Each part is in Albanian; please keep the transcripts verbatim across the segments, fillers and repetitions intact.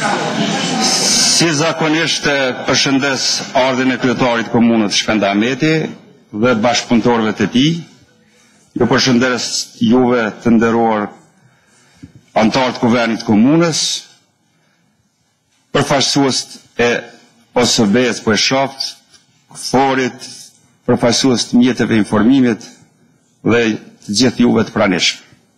Si zakonisht përshëndes ardhin e kryetarit komunës Shpenda Ahmeti dhe bashkëpunëtorëve të tij. Ju përshëndes juve të nderuar antarë të Kuvernit Komunës, përfaqësues e O S B-s për shoft, forit, përfaqësues të mjeteve informimit dhe të gjithë juve të pranishëm.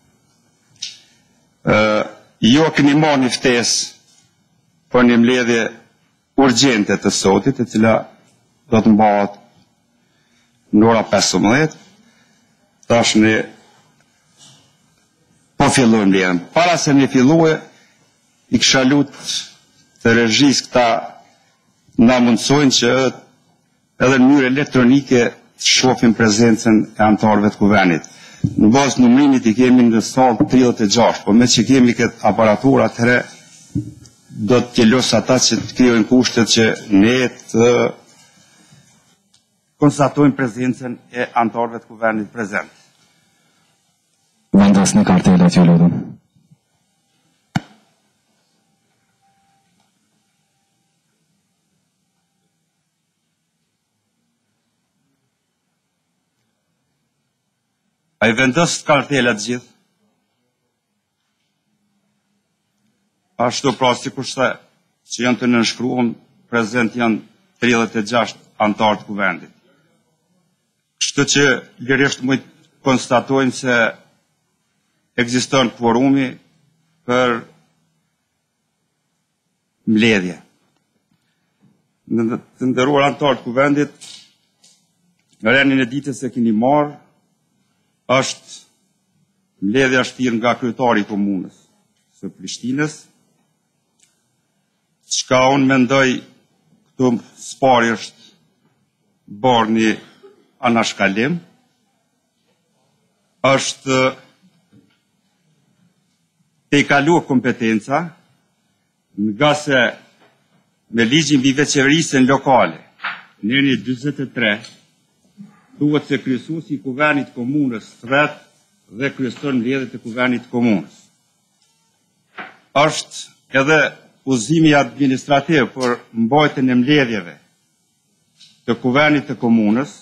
Uh, jo keni marrë një ftesë për një mbledhje urgjente të sotit, e cila do të mbahet në ora pesëmbëdhjetë. Tash ne po fillojmë mbledhjen. Para se ne fillojë, i kisha lutur të regjisë këta na mundsojnë që edhe në mënyrë elektronike të shohim prezencën e antarëve të Kuvernit. Në bazë numrimit i kemi në sallë tridhjetë e gjashtë, por me që kemi këtë aparatur, atëherë do të tjelos ata që të krijojnë kushtet që ne të konstatojmë prezencën e antarëve të Kuvernit prezent. Vendosni kartelat, ju lutem. A i vendos kartelat gjithë? Ashtu pra sikurse që janë të nënshkruar, prezent janë tridhjetë e gjashtë antarë të Kuvendit. Kështu që lirisht mund të konstatojmë se ekziston kvorumi për mbledhje. Në të nderuar antarë të Kuvendit, në renin e ditës e keni marrë, është mbledhja shtirë nga kryetari i komunës së Prishtinës, çka unë mendoj këtu spari është bërë një anashkalim, është të i kaluar kompetenca, nga se me ligjin mbi veçeverisjen lokale, në një dyzet e tre, thuhet se kryesuesi i Kuvernit të Komunës thret dhe kryeson mbledhjet e Kuvernit të Komunës. Është edhe udhëzimi administrativ për mbajtjen e mbledhjeve të Kuvernit të Komunës,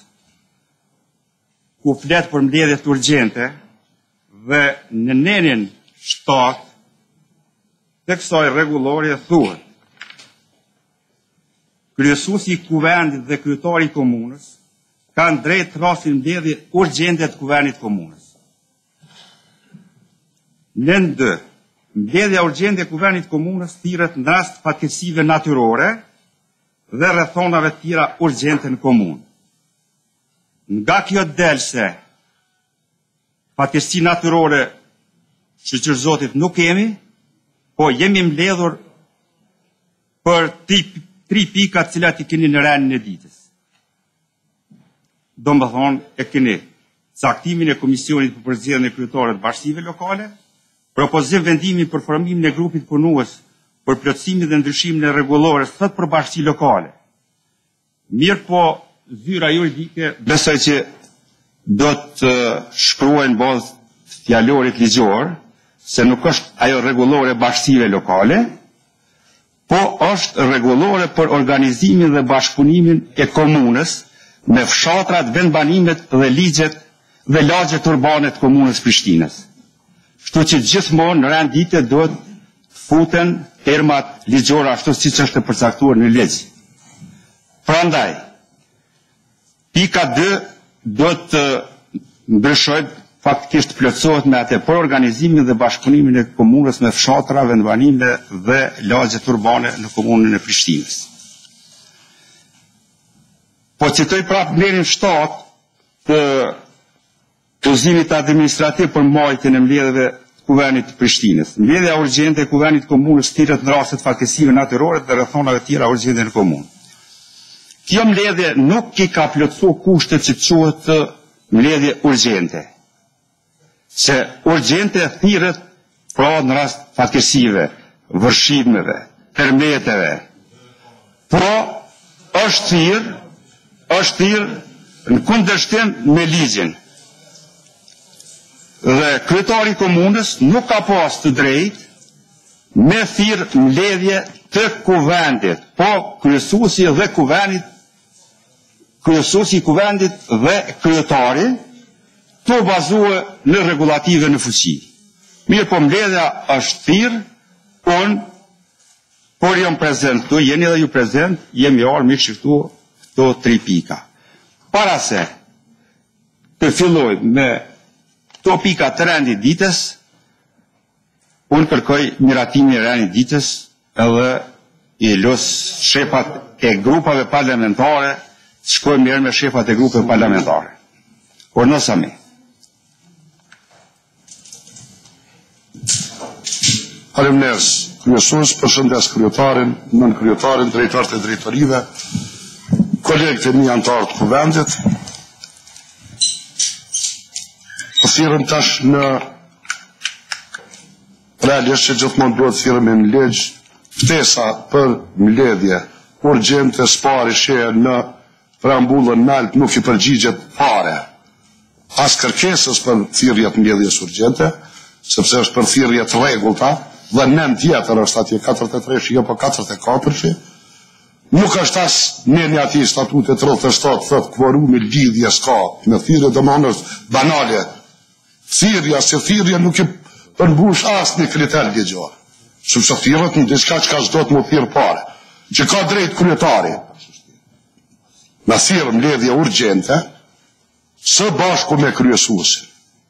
ku flet për mbledhjet urgjente dhe në nenin shtatë të kësaj rregullore thuhet kryesuesi i Kuvernit dhe kryetari i Komunës kanë drejt rasin mbledhje urgjente të Kuvernit të Komunës. Në dy, mbledhja urgjente e Kuvernit të Komunës thirret në rast fatkeqësive natyrore dhe rrethonave të tjera urgjente në komunë. Nga kjo del se fatkeqësi natyrore, shqyr Zotit, nuk kemi, po jemi mbledhur për tri pika të cilat i keni në renin e ditës. Do më thonë e keni caktimin e Komisionit për përzgjedhjen e kryetarëve të bashkive lokale, propozim vendimin për formimin e grupit punues për plotësimin dhe ndryshimin e rregullores thot për bashki lokale. Mirë po, zyra juridike besoj që do të shkruajnë bazë fjalorit ligjor, se nuk është ajo rregullore bashkive lokale, po është rregullore për organizimin dhe bashkëpunimin e komunës me fshatrat, vendbanimet dhe ligjet dhe lagjet urbane të komunës Prishtinës. Kështu që gjithmonë në rendite do të futen termat ligjore ashtu siç është e përcaktuar në ligj. Prandaj, pika dy do të ndryshojë, faktikisht plotësohet me atë për organizimin dhe bashkëpunimin e komunës me fshatra, vendbanime dhe lagjet urbane në komunën e Prishtinës. Po citoj prapë mbledhjen shtatë të udhëzimit administrativ për mbajtjen e mbledhjeve të Kuvernit të Prishtinës. Mbledhja urgjente e Kuvernit të Komunës thirret në raste fatkeqësive natyrore dhe rrethonave të tjera urgjente në komunë. Kjo mbledhje nuk i ka plotësuar kushtet që quhet mbledhje urgjente. Se urgjente thirret pra në rast fatkeqësive, vërshimeve, tërmeteve. Po është thirrë është thirrë në kundërshtim me ligjin. Dhe kryetari i komunës nuk ka pas të drejtë me thirr mbledhje të kuvendit, po kryesuesi dhe kuvendit, kryesuesi i kuvendit dhe kryetari të bazue në regulative në fuqi. Mirë po mbledhja është thirr, unë, por jam prezent këtu, jeni edhe ju prezent, jemi orë mi shiftu këto tri pika. Para se të filloj me këto pika të rendit ditës, unë kërkoj miratimin e rendit ditës edhe i los shefat e grupave parlamentare, të shkojmë mirë me shefat e grupave parlamentare. Por nësa me. Faleminderit, kryesues, përshëndes kryetarin, nën kryetarin, drejtarët e drejtorive, kolegët e mi anëtarë të kuvendit. Thirrëm tash në realisht që gjithmonë duhet thirrëm në ligj ftesa për mbledhje urgjente spari shehe në preambullën nalt nuk i përgjigjet fare as kërkesës për thirrje të mbledhjes urgjente, sepse është për thirrje të rregullta. Dhe nën tjetër është atje katërdhjetë e tre shi apo katërdhjetë e katër shi. Nuk është as neni ati statutet tridhjetë e shtatë thot kvorumi lidhje s'ka me thirrje, domethënë është banale. Thirrja se thirrja nuk i përmbush as një kriter ligjor. Sepse thirrët në diçka që ka çdo të më thirr pare. Që ka drejt kryetari. Na thirr mbledhje urgjente së bashku me kryesuesin.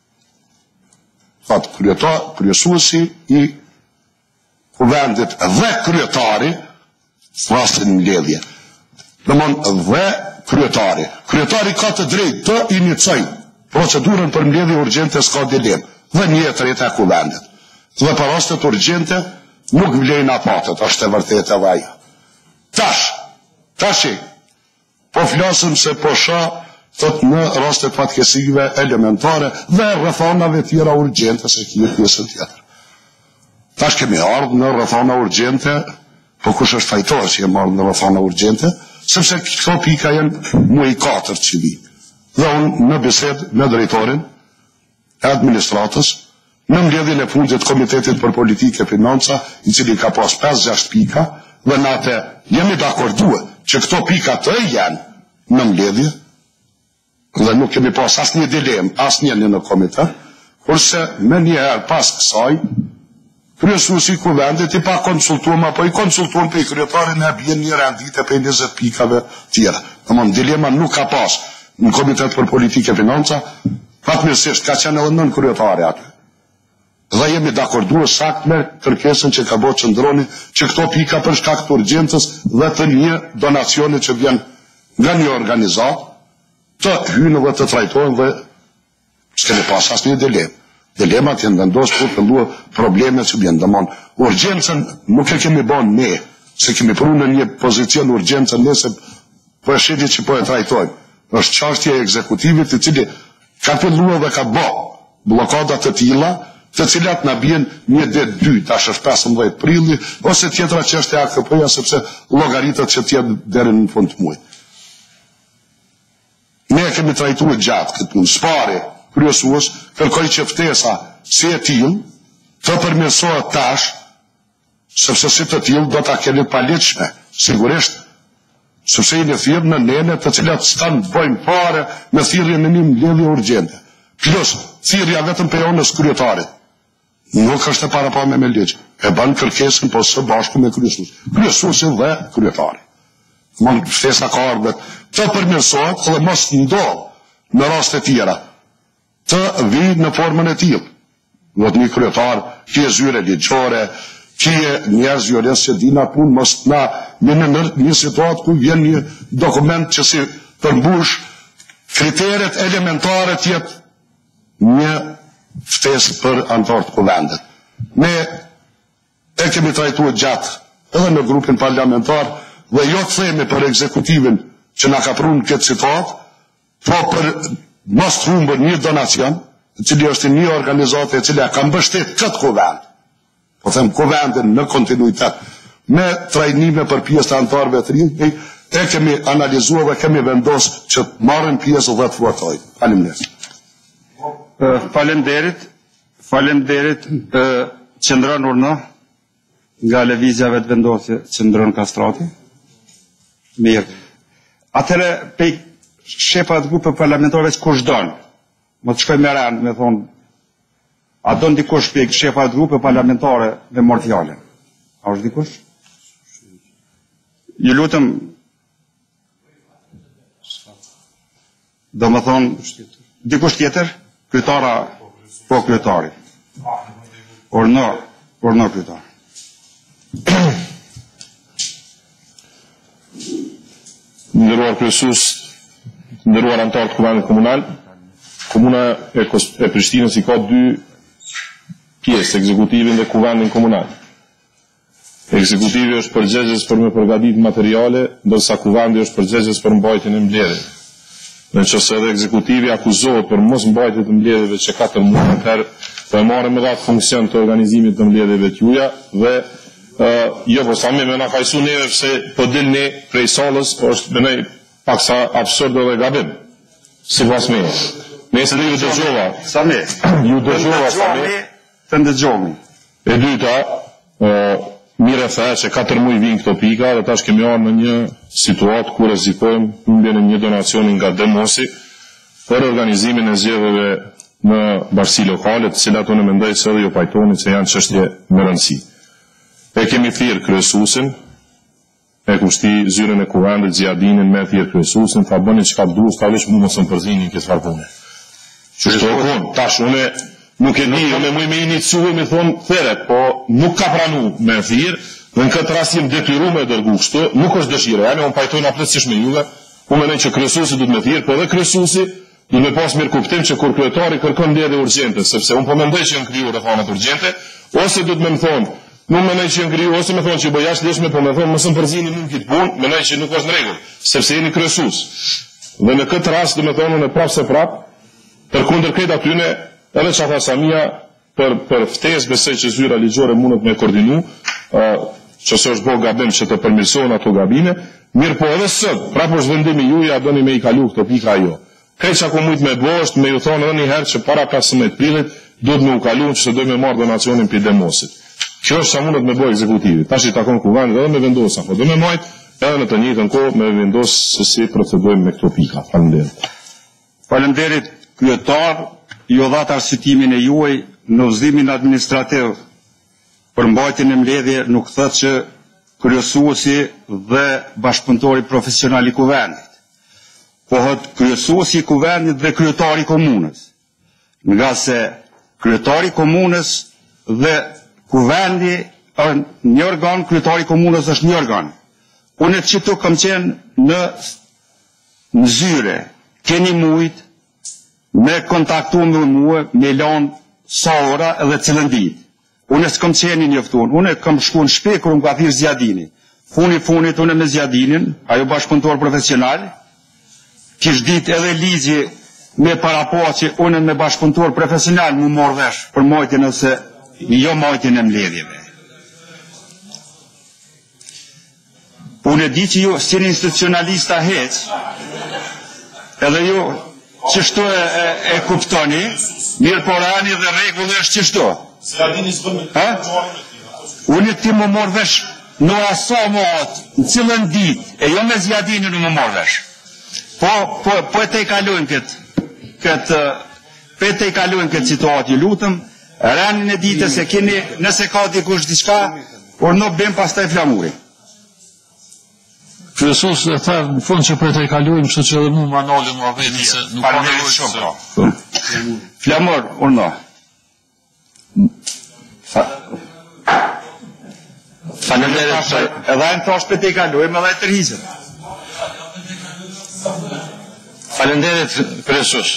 Thot kryetar, kryesuesi i kuvendit dhe kryetari flasin mbledhje. Domthon dhe kryetari. Kryetari ka të drejtë të iniciojë procedurën për mbledhje urgjente s'ka dilemë. Dhe një tjetër e kuvendit. Dhe për rastet urgjente nuk vlejnë apatet, është e vërtetë edhe ajo. Tash, tashi, po flasim se po shoh thot në rastet fatkesive elementare dhe rrethonave tjera urgjente se kjo pjesën tjetër. Tash kemi ardhur në rrethona urgjente, po kush është fajtor që jemi ardhur në rrethona urgjente, sepse këto pika janë muaj katër që vi. Dhe unë në bisedë me drejtorin e administratës, në mbledhjen e fundit të Komitetit për Politikë e Financa, i cili ka pas pesë gjashtë pika, dhe natë jemi dakordue që këto pika të janë në mbledhje, dhe nuk kemi pas asnjë dilemë, asnjë në komitet, kurse me njëherë pas kësaj, kryesuesi i kuvendit i pa konsultuar apo i konsultuar pe kryetarin e bën një rendite pe njëzet pikave tjera. Domthon dilema nuk ka pas në Komitet për Politikë e Financa, fatmirësisht ka qenë edhe nën kryetari aty. Dhe jemi dakorduar sakt me kërkesën që ka bërë qendroni që këto pika për shkak të urgjencës dhe të një donacioni që vjen nga një organizat të hynë dhe të trajtojnë dhe s'kemi pas asnjë dilemë. Dilemat janë vendosur kur filluan problemet që vjen. Domthon, urgjencën nuk e kemi bën ne, se kemi prunë në një pozicion urgjencën nëse po e shihni që po e trajtojmë. Është çështja e ekzekutivit i cili ka filluar dhe ka bë bllokada të tilla, të cilat na bien një ditë dy, tash është pesëmbëdhjetë prilli, ose tjetra çështje e A K P-ja sepse llogaritet që tjetë deri në fund të muajit. Ne kemi trajtuar gjatë këtë punë. Spari kryesues kërkoi që ftesa si e tillë të përmirësohet tash, sepse si të tillë do ta keni paligjshme, sigurisht, sepse i në thirrë në nene të cilat s'kan bëjnë fare me thirrjen e një mbledhje urgjente. Plus, thirrja vetëm për onës kryetarit. Nuk është e parapame me ligj. E bën kërkesën po së bashku me kryesues. Kryesuesi dhe kryetari. Mund ftesa ka ardhur të përmirësohet dhe mos ndodh në raste tjera të vi në formën e tillë. Do të një kryetar, që e zyre ligjore, që e njerëz violencë që dina punë, mos na në në një situatë ku vjen një dokument që si përmbush kriteret elementare të jetë një ftesë për anëtarët të kuvendit. Ne e kemi trajtuar gjatë edhe në grupin parlamentar dhe jo të themi për ekzekutivin që na ka prunë këtë situatë, po për mos të humbër një donacion, i cili është një organizatë e cila ka mbështet këtë kuvend, po them kuvendin në kontinuitet, me trajnime për pjesë të anëtarëve të rinj, e kemi analizuar dhe kemi vendosur që të marrin pjesë dhe të votojnë. Faleminderit. Faleminderit. Faleminderit qendronur në nga lëvizjave të vendosje që ndron kastrati? Mirë. Atëre, pej shepat grupe parlamentare që kush donë, më të shkoj me rënd, me thonë, a donë dikush pej shepat grupe parlamentare me mor fjallën? A është dikush? Ju lutëm, do më thonë, dikush tjetër? Kryetara, po kryetari. Orno, orno kryetari. Ndëruar kryesues, ndëruar anëtar të Kuvendit Komunal, Komuna e, e Prishtinës i ka dy pjesë, ekzekutivin dhe Kuvendin Komunal. Ekzekutivi është përgjegjës për me përgatit materiale, ndërsa Kuvendi është përgjegjës për mbajtjen e mbledhjeve. Në qëse edhe ekzekutivi akuzohet për mos mbajtje të mbledhjeve që katër muaj herë, po e marrë me datë funksion të organizimit të mbledhjeve të juja dhe uh, jo po sa me me na fajsu neve se po dilni prej salës, po është me nej paksa absurd dhe gabim. Si pas me. Nëse dhe ju dëgjova. Sa me? Ju dëgjova sa me. Të ndëgjomi. E dyta, uh, mire the që katër muaj vinë këto pika dhe tash kemi arë në një situatë ku rrezikojmë humbjen e një donacioni nga Demosi për organizimin e zgjedhjeve në bashkësi lokale, të cilat unë mendoj se edhe ju pajtoni se janë çështje me rëndësi. E kemi thirrë kryesuesin, e kushti zyrën e Kuvendit Zjadinin me thirrë kryesuesin, tha bëni çka duhet, ta veç mund mos më përzinin këtë çfarë pune. Çështë kon, tash unë nuk e di, unë më me iniciuar me thon theret, po nuk ka pranuar me thirr, dhe në këtë rast jam detyruar me dërgu kështu, nuk është dëshira, janë unë pajtojnë plotësisht me juve, unë mendoj që kryesuesi duhet me thirr, po edhe kryesuesi duhet me pas mirë kuptim që kur kryetari kërkon mbledhje urgjente, sepse unë po mendoj që janë krijuar rrethana urgjente, ose duhet më thonë, nuk mendoj që janë krijuar, ose më thonë që bëj jashtë lëshme, po më thonë mos më përzini nuk këtë punë, mendoj që nuk është në rregull, sepse jeni kryesues. Dhe në këtë rast do të thonë unë prapë se prapë, përkundër këtij atyne edhe që tha Samia, për, për ftesë besoj që zyra ligjore mundet me koordinu, uh, që se është bo gabim që të përmirësohen ato gabime, mirë po edhe sot, prapë është vendimi juja, doni me i kalu këto pika jo. Këtë që ako mujtë me bo është me ju thonë edhe një herë që para pesëmbëdhjetë prillit, duhet me u kalu që se dojë me marrë donacionin për Demosit. Kjo është që mundet me bo ekzekutivit. Tash i takon Kuvendit edhe me vendosa, po do me majtë edhe në të njëjtën kohë me vendos se si procedojmë me këto pika. Faleminderit. Faleminderit kryetar, ju dhat arsyetimin e juaj në udhëzimin administrativ për mbajtjen e mbledhje nuk thotë që kryesuesi dhe bashkëpunëtori profesional i Kuvendit, po thotë kryesuesi i Kuvendit dhe kryetari i komunës. Nga se kryetari i komunës dhe Kuvendi është një organ, kryetari i komunës është një organ. Unë që tu kam qenë në në zyre, keni mujt me kontaktu me mua, me lanë sa ora edhe cilën ditë. Unë s'kam qenë njoftuar, unë kam shkuar në shtëpi kur më ka thirrë Zjadini. Funi funit unë me Zjadinin, ajo bashkëpunëtor profesional, kish ditë edhe ligji me parapaqe unë me bashkëpunëtor profesional më morr vesh për marrjen ose jo marrjen e mbledhjeve. Unë e di që ju si një institucionalista heq, edhe ju qështu e, e, e kuptoni, mirë por ani dhe rregull është qështu. Unë ti më morë vesh në aso më atë, në cilën ditë, e jo me Zjadinin në më morë vesh. Po, po, po e te i kalujnë këtë, këtë, po e te i kalujnë këtë situatë, ju lutëm, ranin e ditës e keni, nëse ka dikush diçka, por nuk bim pas taj flamurin. Kryesues e tha në fund që për të i kalujmë, kështu që edhe mu më anolin më avetin se nuk ka nevojë shumë. Flamur, urna. Faleminderit. Edhe në thash për të i kalujmë edhe e tërhiqëm. Faleminderit kryesues.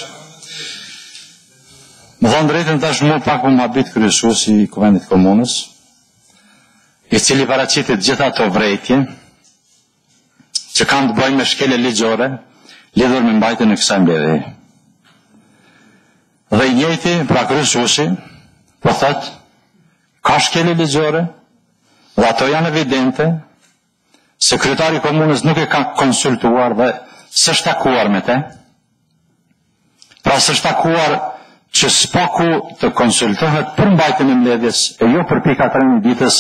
Më thonë drejtën tash më pak më habit kryesuesi i Kuvendit Komunës, i cili paraqitet gjitha ato vrejtje që kanë të bëjnë me shkele ligjore lidhur me mbajtjen e kësaj mbledhjeje. Dhe i njëjti, pra kryesuesi, po thotë, ka shkele ligjore dhe ato janë evidente se kryetari i komunës nuk e ka konsultuar dhe s'është takuar me te. Pra s'është takuar që s'po ku të konsultohet për mbajtjen e mbledhjes e jo për pika tre një ditës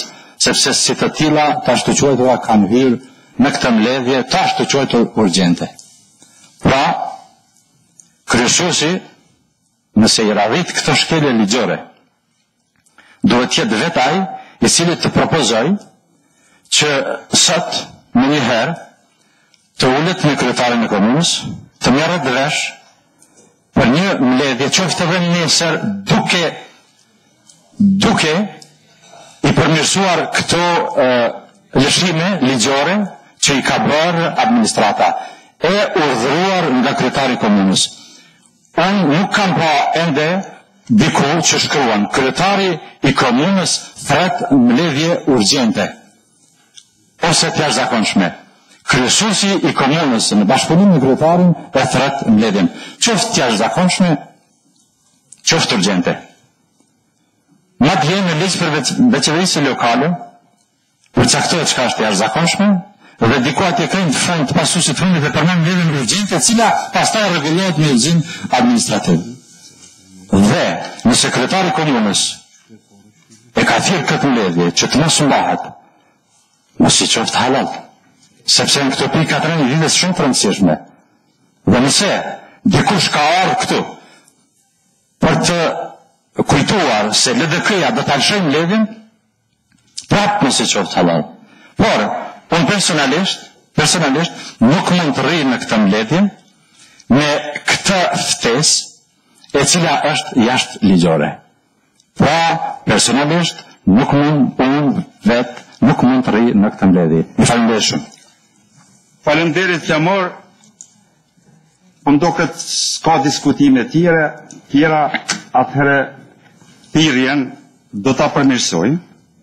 sepse si të tilla tash të quajtura kanë hyrë në këtë mbledhje tash të quajtur urgjente. Pra, kryesuesi, nëse i radhit këtë shkelje ligjore, duhet jetë vetë ai i cili të propozoj që sot në një herë të ulet me kryetarin e komunës, të merret vesh për një mbledhje qoftë edhe nesër duke duke i përmirësuar këto uh, lëshime ligjore që i ka bërë administrata e urdhëruar nga kryetari i komunës. Unë nuk kam pa ende diku që shkruan kryetari i komunës thret mbledhje urgjente ose të jashtëzakonshme. Kryesuesi i komunës në bashkëpunim me kryetarin e thret mbledhjen, qoftë të jashtëzakonshme, qoftë urgjente. Madje në ligj për veçërisë lokale përcaktohet çka është e jashtëzakonshme dhe diku atje kanë të fund të pasuesit fundit dhe përmend mbledhjen urgjente, e cila pastaj rregullohet me ligjin administrativ. Dhe nëse kryetari i komunës e ka thirrë këtë mbledhje që të mos mbahet, mos i qoftë halal, sepse në këto pikë katër një lidhes shumë të rëndësishme. Dhe nëse dikush ka ardhur këtu për të kujtuar se L D K-ja do ta lëshojë mbledhjen, prapë mos i qoftë halal. Por unë personalisht, personalisht nuk mund të rri në këtë mbledhje me këtë ftesë e cila është jashtë ligjore. Pra, personalisht nuk mund unë vetë nuk mund të rri në këtë mbledhje. Ju falenderoj shumë. Faleminderit Flamor. Po ndoket s'ka diskutime tjera, tjera atëherë thirrjen do ta përmirësojmë.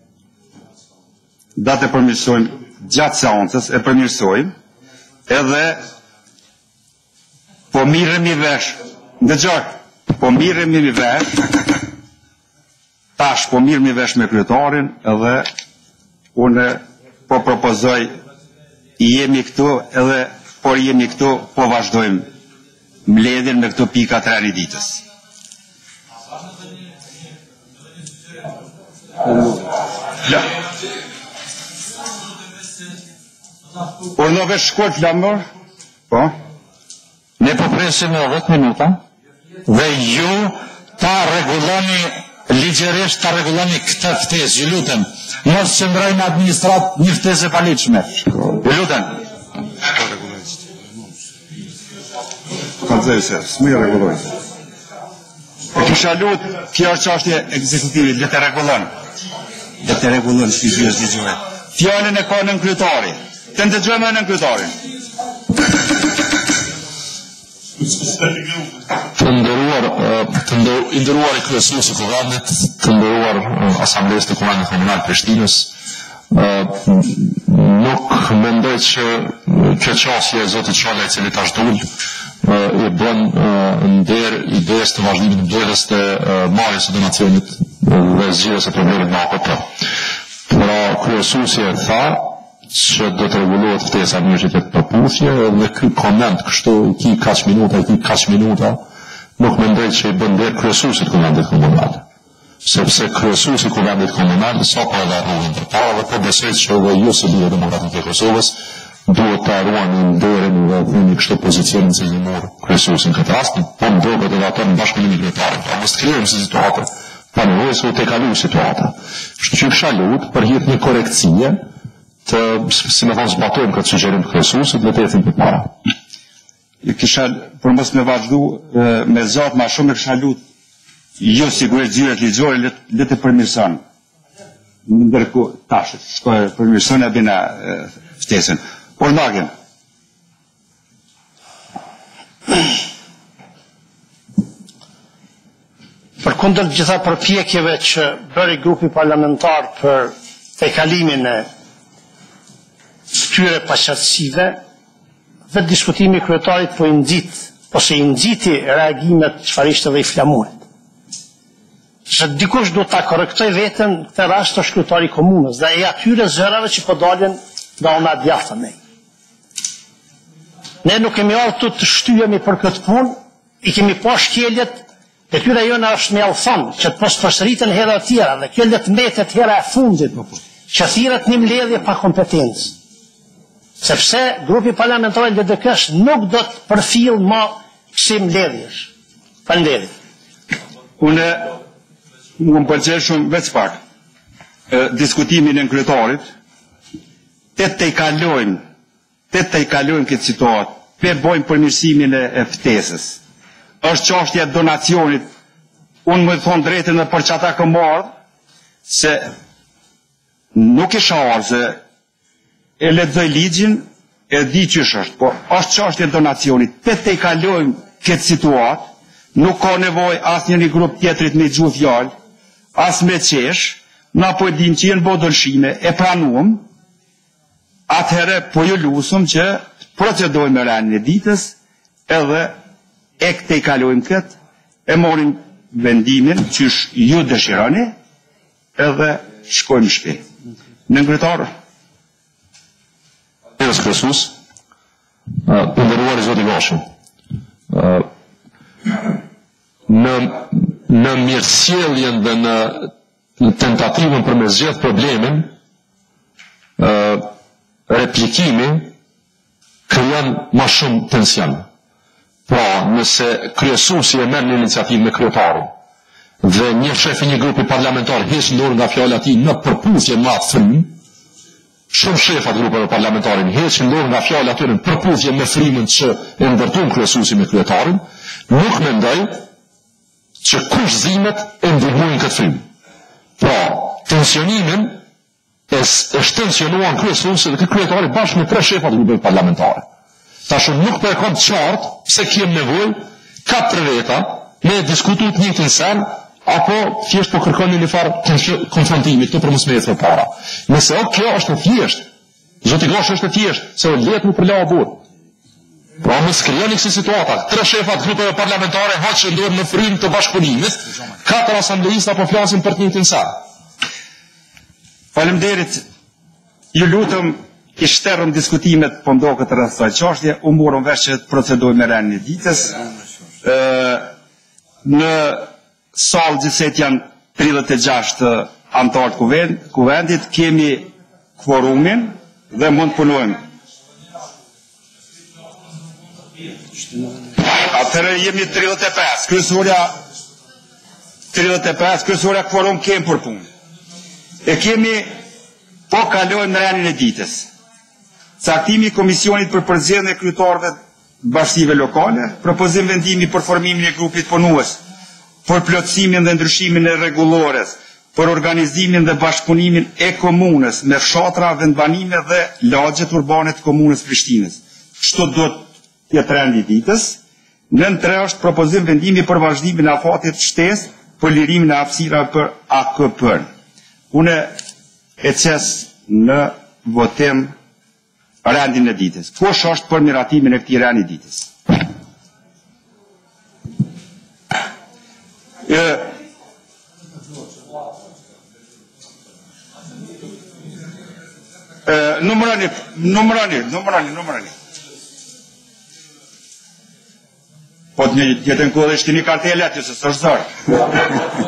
Da të përmirësojmë gjatë seancës, e përmirësojmë, edhe po mirëmi vesh, ndëgjoj, po mirëmi vesh, tash po mirëmi vesh me kryetarin, edhe unë po propozoj, i jemi këtu, edhe por jemi këtu, po vazhdojmë mbledhjen me këto pika të rani ditës. Ja. Urnove shkurt Flamor? Po? Ne po presim në dhjetë minuta dhe ju ta rregulloni ligjërisht, ta rregulloni këtë ftesë, ju lutem. Mos qëndrojnë administrat një ftesë e paligjshme. Ju lutem. Kalzoj se, s'më rregulloj. E kisha lut, kjo është çështje ekzekutive, le të rregullon. Le të rregullon fyzikisht ligjore. Fjalën e ka nën kryetari. Të ndëgjojmë nën kryetarin. Të nderuar, të nderuar i kryesuesi i Kuvendit, të nderuar asamblesë të Kuvendit Komunal Prishtinës, nuk mendoj që kjo çështje e zotit Çolla i cili tash dul i bën nder idesë të vazhdimit të mbledhjes të marrjes së donacionit dhe zgjedhjes së problemit me A K P. Pra kryesuesi e tha që do të rregullohet ftesa në mënyrë të përputhje dhe ky koment kështu i ki kaq minuta, i ki kaq minuta, nuk mendoj që i bën der kryesuesit të Kuvendit Komunal. Sepse kryesuesi i Kuvendit Komunal sa po edhe rrugën përpara dhe po besoj që edhe ju si Liga Demokratike e Kosovës duhet të ruani nderin dhe vini kështu pozicionin që i mor kryesuesi në këtë rast, po ndohet edhe ato në bashkëpunim me kryetarin. Pra mos krijojmë si situatë pa nevojë se u tekalu situata. Kështu që kisha lut për hir një korekcie të, si me thonë, zbatojmë këtë sugjerim të kryesuesit dhe të ecim përpara. Kisha, për mos me vazhdu me zot ma shumë, e kisha lut jo sigurisht zyret ligjore le të përmirëson. Ndërkohë tash, shkoj përmirëson e bina ftesën. Por Nagen. Për kundër gjitha përpjekjeve që bëri grupi parlamentar për tejkalimin e këtyre paqartësive, vetë diskutimi i kryetarit po i nxit, ose i nxiti reagimet çfarë ishte dhe i Flamurit. Se dikush do ta korrektoj veten këtë rast të kryetari i komunës dhe e atyre zërave që po dalin nga ona djathta ne. Ne nuk kemi ardhur të shtyhemi për këtë punë, i kemi pa shkeljet. Detyra jona është me allëfon që të mos përsëriten hera të tjera dhe kjo le të mbetet hera e fundit që thirret një mbledhje pa kompetencë. Sepse grupi parlamentar i D D K-s nuk do të përfill më kësi mbledhjesh. Faleminderit. Unë më pëlqej shumë veç pak e, diskutimin e kryetarit, të të i kalojmë, të të i kalojmë këtë situatë, pe bojmë përmirësimin e, e ftesës. Është çështja e donacionit, unë më thonë drejtën dhe për që ata këmë ardhë, se nuk isha ardhë, se e lexoj ligjin, e di qysh është, po është çështja e donacionit, të të i kalojmë këtë situatë, nuk ka nevoj as një një grup tjetrit me gjuhë fjallë, as me qesh, na po e dim që jenë bo dërshime, e pranuam, atëherë po ju lusëm që procedojmë me rënien e ditës, edhe e këte i kalojmë këtë, e morim vendimin qysh ju dëshironi, edhe shkojmë shpi. Në ngritarë. Njerës Kresus, pëndëruar i Zoti Gashëm, në, në mirësjelljen dhe në, në tentativën për me zgjedh problemin, uh, replikimi krijon ma shumë tension. Pra, nëse kryesuesi e merr një iniciativë me kryetarin dhe një shefi një grupi parlamentar heq dorë nga fjala e tij në përputhje me atë frym, shumë shefat grupeve parlamentare heqin dorë nga fjala e tyre në përputhje me frymën që e ndërton kryesuesi me kryetarin, nuk mendoj që kushzimet e ndihmojnë këtë frym. Pra, tensionimin e, e shtensionuan kryesuesi dhe këtë kryetari bashkë me tre shefat grupeve parlamentare. Tash nuk po e kam të qartë pse kem nevojë katër veta me diskutuar të njëjtin sen, apo thjesht po kërkoni një farë konfrontimi këtu për mos me ecë para. Nëse o kjo është e thjeshtë, Zoti Gashi është e thjeshtë, se o let më përla burr. Pra mos krijoni kësi situata. Tre shefat grupeve parlamentare hoqën dorë në frym të bashkëpunimit, katër asambleista po flasin për të njëjtin sen. Faleminderit. Ju lutem i shterëm diskutimet po ndoket rreth kësaj çështje, u morëm vesh që të procedojmë me rënien e ditës. Ë në salë gjithset janë tridhjetë e gjashtë antarë të kuvendit, kemi kvorumin dhe mund të punojmë. Atëherë jemi tridhjetë e pesë, kryesorja tridhjetë e pesë, kryesorja kvorum kemi për punë. E kemi, po kalojmë në rënien e ditës. Caktimi i komisionit për përzgjedhjen e kryetarëve të bashkive lokale, propozim vendimi për formimin e grupit punues, për plotësimin dhe ndryshimin e rregullores, për organizimin dhe bashkëpunimin e komunës me fshatra, vendbanime dhe lagjet urbane të komunës Prishtinës. Kështu do të jetë rendi i ditës. Nën tre është propozim vendimi për vazhdimin e afatit shtesë për lirimin e hapësirave për A K P-n. Unë e qes në votim rendin e ditës. Kush është për miratimin e këtij rendi ditës? E, e, numërani, numërani, numërani, numërani. Po të një jetën kohë dhe ishtë një kartele aty, se së është zërë.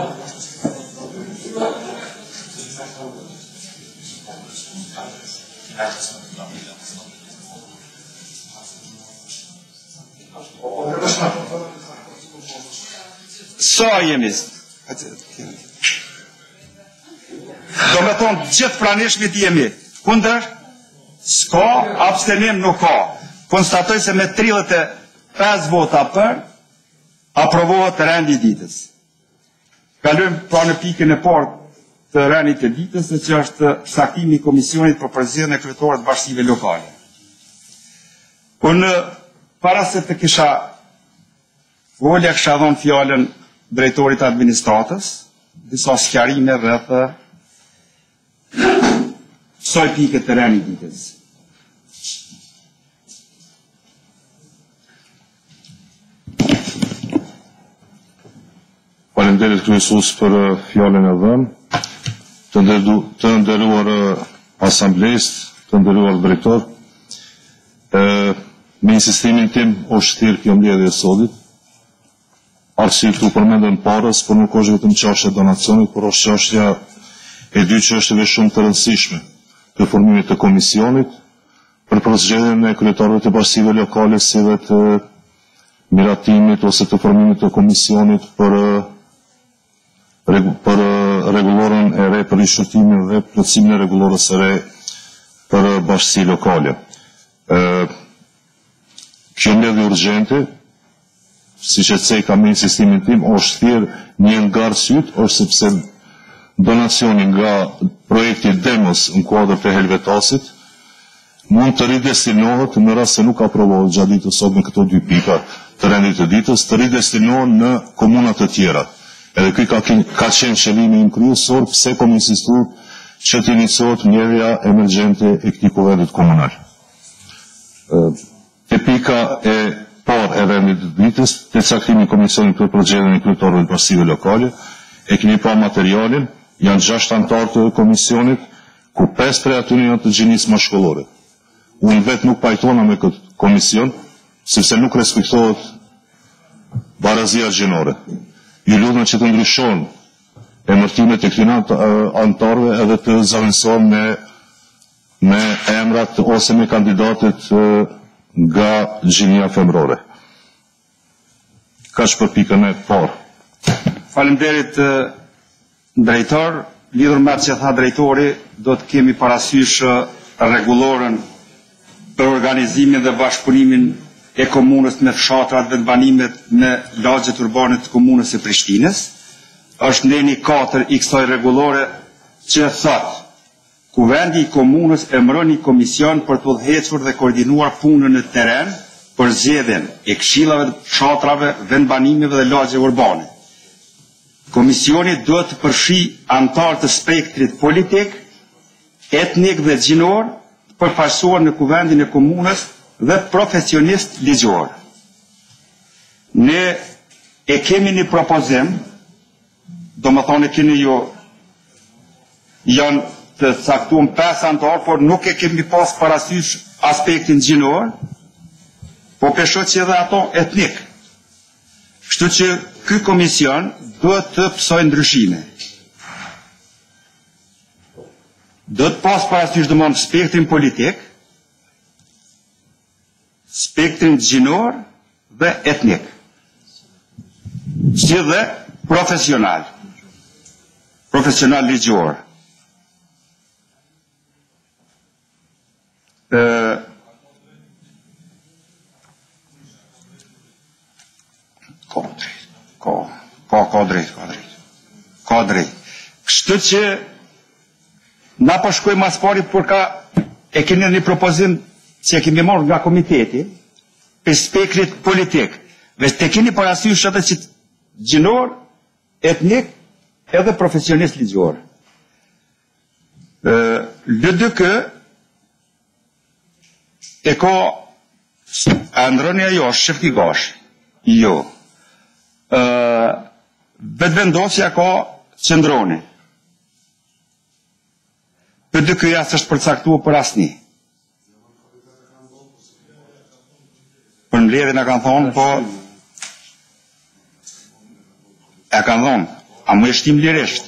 Sa jemi? Do me thonë, gjithë pranishmit jemi. Kundër? S'ka, abstenim nuk ka. Konstatoj se me tridhjetë e pesë vota për, aprovohet rendi i ditës. Kalojmë pra në pikën e parë të rendit të ditës, se që është saktimi i komisionit për përzgjedhjen e kryetarëve të bashkive lokale. Unë, para se të kisha volja kisha dhënë fjalën drejtorit administratës, disa sqarime rreth kësaj pike të rendit të ditës. Faleminderit kryesues për fjalën e dhënë. Të, të nderuar asamblejist, të nderuar drejtor, e, me insistimin tim o shtirë kjo mbledhje e sotit. Arsye këtu përmendën parës, por nuk është vetëm çështja e donacionit, por është çështja E dy që është edhe shumë të rëndësishme të formimit të komisionit për përzgjedhjen e kryetarëve të bashkive lokale si dhe të miratimit ose të formimit të komisionit për për rregullorën e re për rishërtimin dhe plotësimin e rregullorës së re për bashkësi lokale. Kjo mbledhje urgjente, siç e thej kam në sistemin tim, është thjesht një ngarë syt, është sepse donacioni nga projekti Demos në kuadër të Helvetasit mund të ridestinohet në rast se nuk aprovohet gjatë ditës sot me këto dy pika të rendit të ditës, të ridestinohen në komuna të tjera. Edhe ky ka, ka qenë qëllimi im kryesor pse kam insistuar që të iniciohet mbledhja emergjente e këtij kuvendit komunal. Te pika e parë e rendit të ditës, te caktimi i komisionit për përzgjedhjen e kryetarëve të bashkive lokale, e keni pa materialin, janë gjashtë anëtarë të komisionit, ku pesë prej atyre janë të gjinisë mashkullore. Unë vetë nuk pajtona me këtë komision, sepse nuk respektohet barazia gjinore. Ju lutem që të ndryshon emërtimet e këtyre anëtarëve edhe të zaventësohen me me emrat ose me kandidatët nga gjinia femrore. Kaq për pikën e parë. Faleminderit drejtor, lidhur me atë që tha drejtori, do të kemi parasysh rregullorën për organizimin dhe bashkëpunimin e komunës me fshatrat dhe banimet në lagjet urbane të komunës së Prishtinës. Është ndeni katër i kësaj rregullore që thotë Kuvendi i komunës emëron një komision për të udhëhequr dhe koordinuar punën në teren për zgjedhjen e këshillave të fshatrave, vendbanimeve dhe lagje urbane. Komisioni duhet të përfshijë anëtarë të spektrit politik, etnik dhe gjinor, të përfaqësuar në kuvendin e komunës dhe profesionist ligjor. Ne e kemi një propozim, do më thonë e keni jo, janë të caktuar pesë anëtarë, por nuk e kemi pas parasysh aspektin gjinor, po peshoj që edhe ato etnik. Kështu që ky komision duhet të pësoj ndryshime. Duhet pas parasysh domon spektrin politik, spektrin gjinor dhe etnik. Si dhe profesional. Profesional ligjor. Uh, ka drejt, ka, ka, ka drejt, ka drejt, ka drejt. Kështu që na po shkojmë as pari, por ka e keni një propozim që e kemi marrë nga komiteti për spektrit politik. Veç te keni parasysh edhe që gjinor, etnik edhe profesionist ligjor. Uh, L D K e ka Andronia jo, Shefki Gash, jo. Vetëvendosja ka Qëndroni. Për dy këja së është përcaktuar për asni. Për mbledhjen e kanë thonë, po e kanë thonë, a më e shtim lirisht.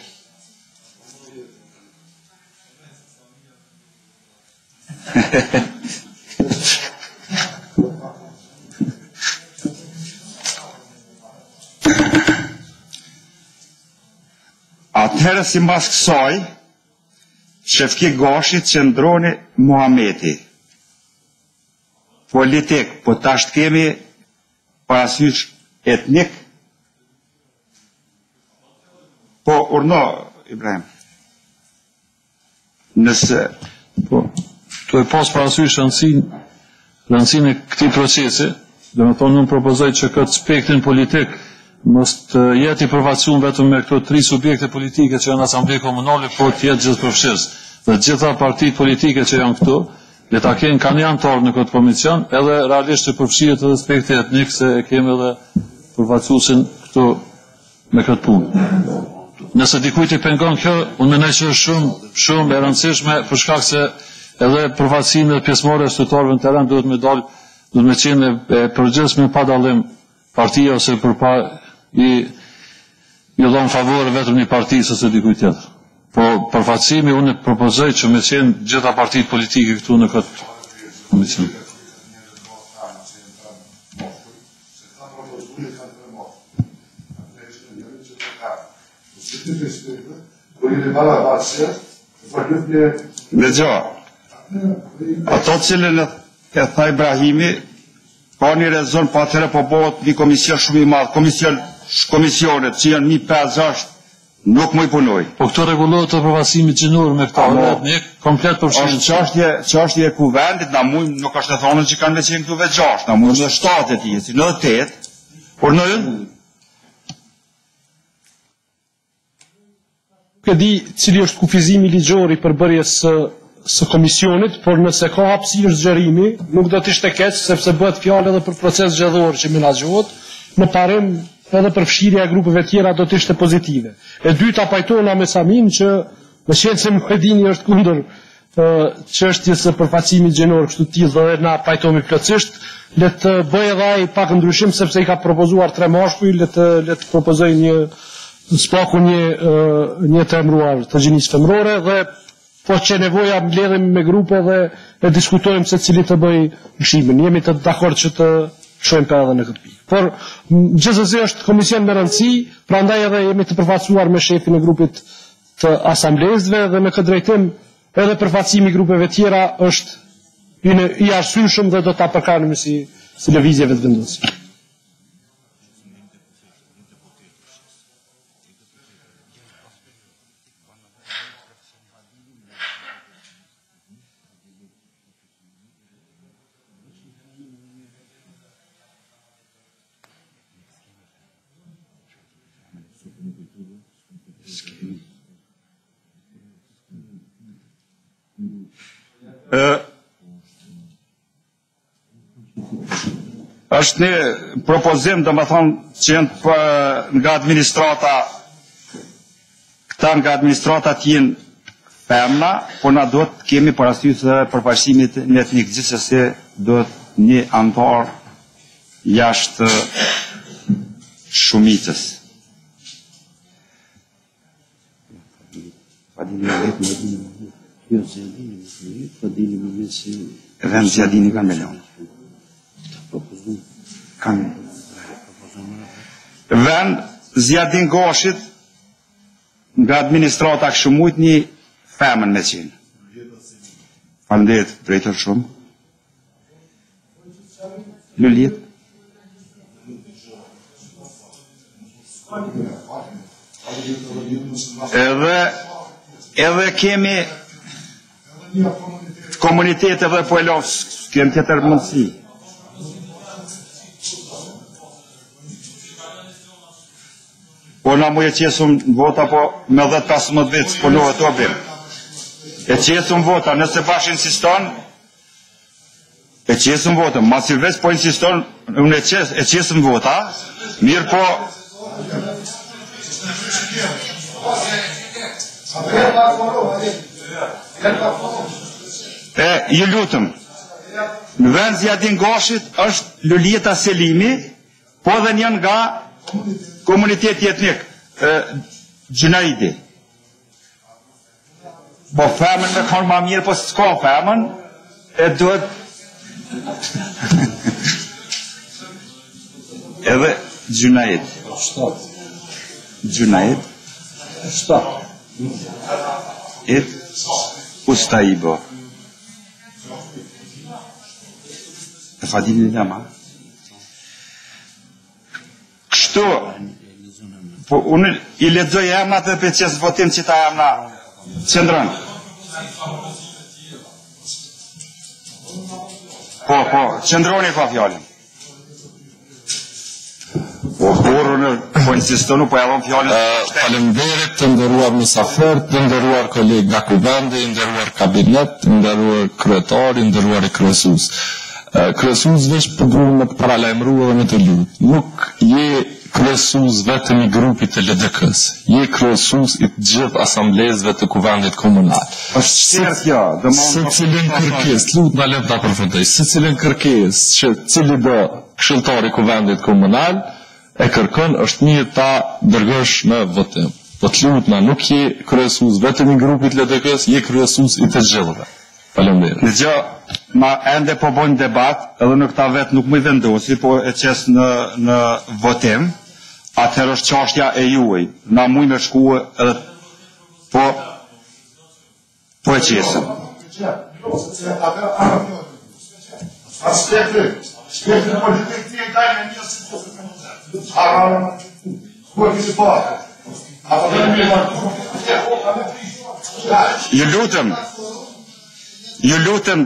Atëherë si mbas kësaj, Shefki Gashi Qëndroni Muhameti. Politik, po tash kemi parasysh etnik. Po urno, Ibrahim. Nëse, po, të e pas parasysh rëndësinë rëndësinë e këtij procesi, do të thonë unë propozoj që këtë spektrin politik mos të jetë i përfaqësuar vetëm me këto tri subjekte politike që janë asamble komunale, por të jetë gjithëpërfshirës. Dhe gjitha partitë politike që janë këtu, le ta kenë kanë anëtarë në këtë komisión, edhe realisht të përfshihet edhe aspekti etnik, se e kemi edhe përfaqësuesin këtu me këtë punë. Nëse dikujt i pengon kjo, unë mendoj që është shumë shumë e rëndësishme për shkak se edhe përfaqësimet pjesëmarrë të qytetarëve në teren duhet me dalë, duhet me qenë e përgjithshme pa dallim partia ose për pa i i dhon favore vetëm një partisë ose dikujt tjetër. Po përfaqësimi unë të propozoj që me qenë gjitha partitë politike këtu në këtë komisión. Dhe gjo, ato cilën e tha Ibrahimi, ka një rezon, pa atëre po bëhet një komision shumë i madhë, komision, komisionet që janë një pesë gjashtë, nuk më i punoj. Po këto rregullohet të përfaqësimit gjinor me këta orët, ne komplet përfshirë. Është çështje, çështje e kuvendit, na mund nuk është të thonë që kanë me qenë këtu vetë gjashtë, na mund në shtatë të jetë, në tetë, por në Nuk e di cili është kufizimi ligjor i përbërjes së së komisionit, por nëse ka hapësirë zgjerimi, nuk do të ishte keq sepse bëhet fjalë edhe për proces zgjedhor që menaxhohet, në parim edhe përfshirja e grupeve tjera do të ishte pozitive. E dyta pajtona me Samin që me qenë se Muhedini është kundër çështjes së përfaqësimit gjinor, kështu të tillë dhe na pajtohemi plotësisht, le të bëjë edhe ai pak ndryshim sepse i ka propozuar tre mashkuj, le të le të propozoj një spaku një një të emruar të gjinisë femrore dhe po që nevoja mbledhemi me grupe dhe e diskutojmë se cili të bëj lëshimin. Jemi të dakord që të shojmë për edhe në këtë pikë. Por gjithsesi është komision me rëndësi, prandaj edhe jemi të përfaqësuar me shefin e grupit të asamblezëve dhe me këtë drejtim edhe përfaqësimi i grupeve tjera është i, i arsyeshëm dhe do ta përkanemi si si lëvizjeve të vendosur. është një propozim dhe më thonë që jenë për, nga administrata, këta nga administrata t'jenë femna, por na do të kemi parasysh dhe përfaqësimit në etnik, gjithsesi do të një antar jashtë shumicës. Vend Zjadini kanë milion. Kanë. Vend Zjadin Gashit nga administrata kështu mujt një femën me qenë. Faleminderit drejtër shumë. Luljet. Edhe edhe kemi komunitete dhe po e los, kemi tjetër mundësi. Po na mu e qesum vota po me dhjetë pesëmbëdhjetë vjet, po lohet të obim. E qesum vota, nëse bash insiston, e qesum vota, ma si veç po insiston, unë e, qes, e qesum vota, mirë po... E, ju lutëm, në vend Zjadin Gashit është Luljeta Selimi, po dhe njën nga komuniteti etnik, Gjunaidi. Po femën me konë ma mirë, po s'ka femën, e duhet... Edhe Gjunaid. Gjunaid. Et Ustaibo. E fadini në ma. Kështu, po unë i lexoj emrat dhe për qesë votim që ta emra qëndrën. Po, po, qëndroni ka fjallin. Po, porën, po insistonu, po e dhon fjallin. Faleminderit të ndëruar mysafir, të ndëruar kolegë nga kuvendi, ndëruar kabinet, ndëruar kryetari, ndëruar i kryesues. Kryesues veç për grunë me të paralajmëru edhe me të lutë. Nuk je kryesues vetëm i grupit të L D K-s, je kryesues i të gjithë asamblezëve të kuvendit komunal. Është shterë kjo, dhe më... Se cilin kërkes, lutë nga lep të përfundoj, se cilin kërkes që cili do këshilltari kuvendit komunal, e kërkon është një ta dërgësh në votim. Po të lutna, nuk je kryesues vetëm i grupit L D K-s, je kryesues i të gjithëve. Faleminderit. Në gjë, ma ende po bojnë debat, edhe në këta vetë nuk më i vendosi, po e qes në, në votim, atëherë është çështja e juaj. Na muj me shku edhe, po, po e qesëm. Aspekti, aspekti në politikë të e dajnë e një si të arranë, ku e kështë parë. Ju lutëm, ju lutëm,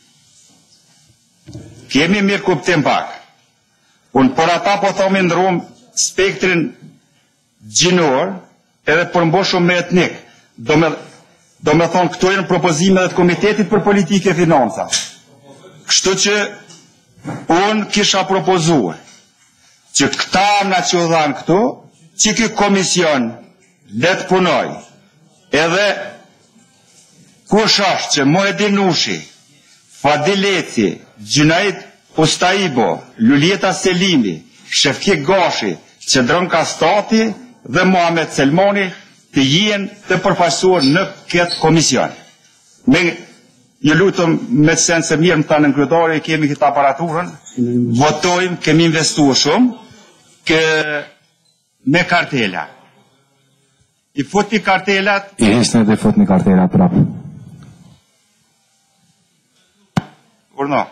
kemi mirë kuptim pak. Unë për ata po thomi ndrum spektrin gjinor, edhe përmboshur me etnik. Do me, do me thonë këto janë propozimet e Komitetit për Politikë e Financa. Kështu që unë kisha propozuar që këta na që dhanë këtu, që ky komision letë punoj, edhe kush është që Muhedin Nushi, Fadil Leci, Gjunajt Ustaibo, Luljeta Selimi, Shefki Gashi, Qedron Kastati dhe Muhamet Selmoni të jenë të përfaqësuar në këtë komision. Me ju lutëm me sen se mirë më thanë në kryetari, kemi këtë aparaturën, votojmë, kemi investuar shumë, kë me kartela. I fut një kartelat... I hishtë në dhe fut një kartelat prapë. Urno.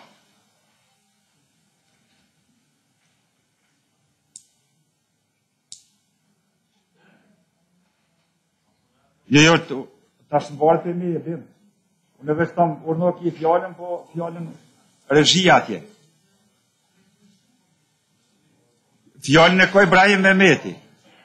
Jo, jo, tash në barë për mi e bim. Unë e veç tam urno ki fjallën, po fjallën regjia atje. Fjallën e koj Ibrahim Mehmeti.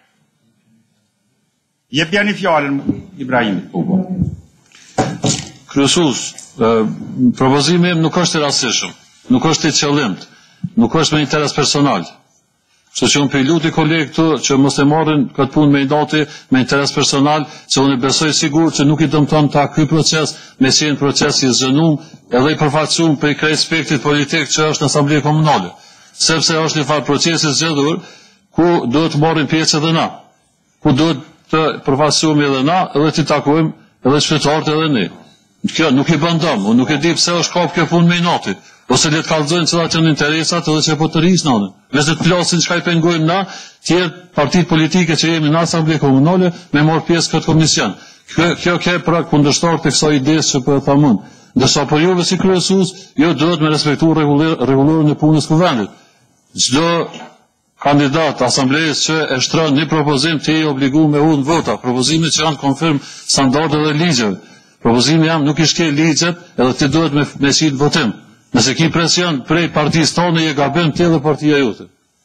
Jep janë i fjallën, Ibrahimit. Kryesues, propozimi im nuk është i rastishëm, nuk është i qëllimt, nuk është me interes personal. Kështu që unë për i luti kolegë këtu që mos e marrin këtë punë me i dati me interes personal, që unë i besoj sigur që nuk i dëmton ta ky proces, me si në proces i zënum edhe i përfaqësuar për i krejt spektit politik që është në Asamblejë Komunale. Sepse është një farë procesi zgjedhur ku duhet të marrin pjesë edhe na, ku duhet të përfaqësohemi edhe na, edhe të takojmë edhe qytetarët edhe ne. Kjo nuk i bën dëm, unë nuk e di pse është kap kjo punë me inati, ose le të kallëzojnë cilat janë interesat edhe që po të rrisë natën. Me se të plasin çka i pengojmë na, tjerë partitë politike që jemi në Asamblejë Komunale me marr pjesë këtë komision. Kjo kjo ke pra kundërshtar të kësaj idesë që po e tham unë. Ndërsa për juve si kryesues, ju duhet me respektu rregullorin e punës së vendit. Çdo kandidat asamblejës që e shtron një propozim të i obligu me u në vota, propozimit që janë konfirm standardet dhe ligjeve. Propozimi jam nuk i shkel ligjet edhe ti duhet me, me qitë votim. Nëse ki presion prej partisë tonë, je gabim ti dhe partia jote.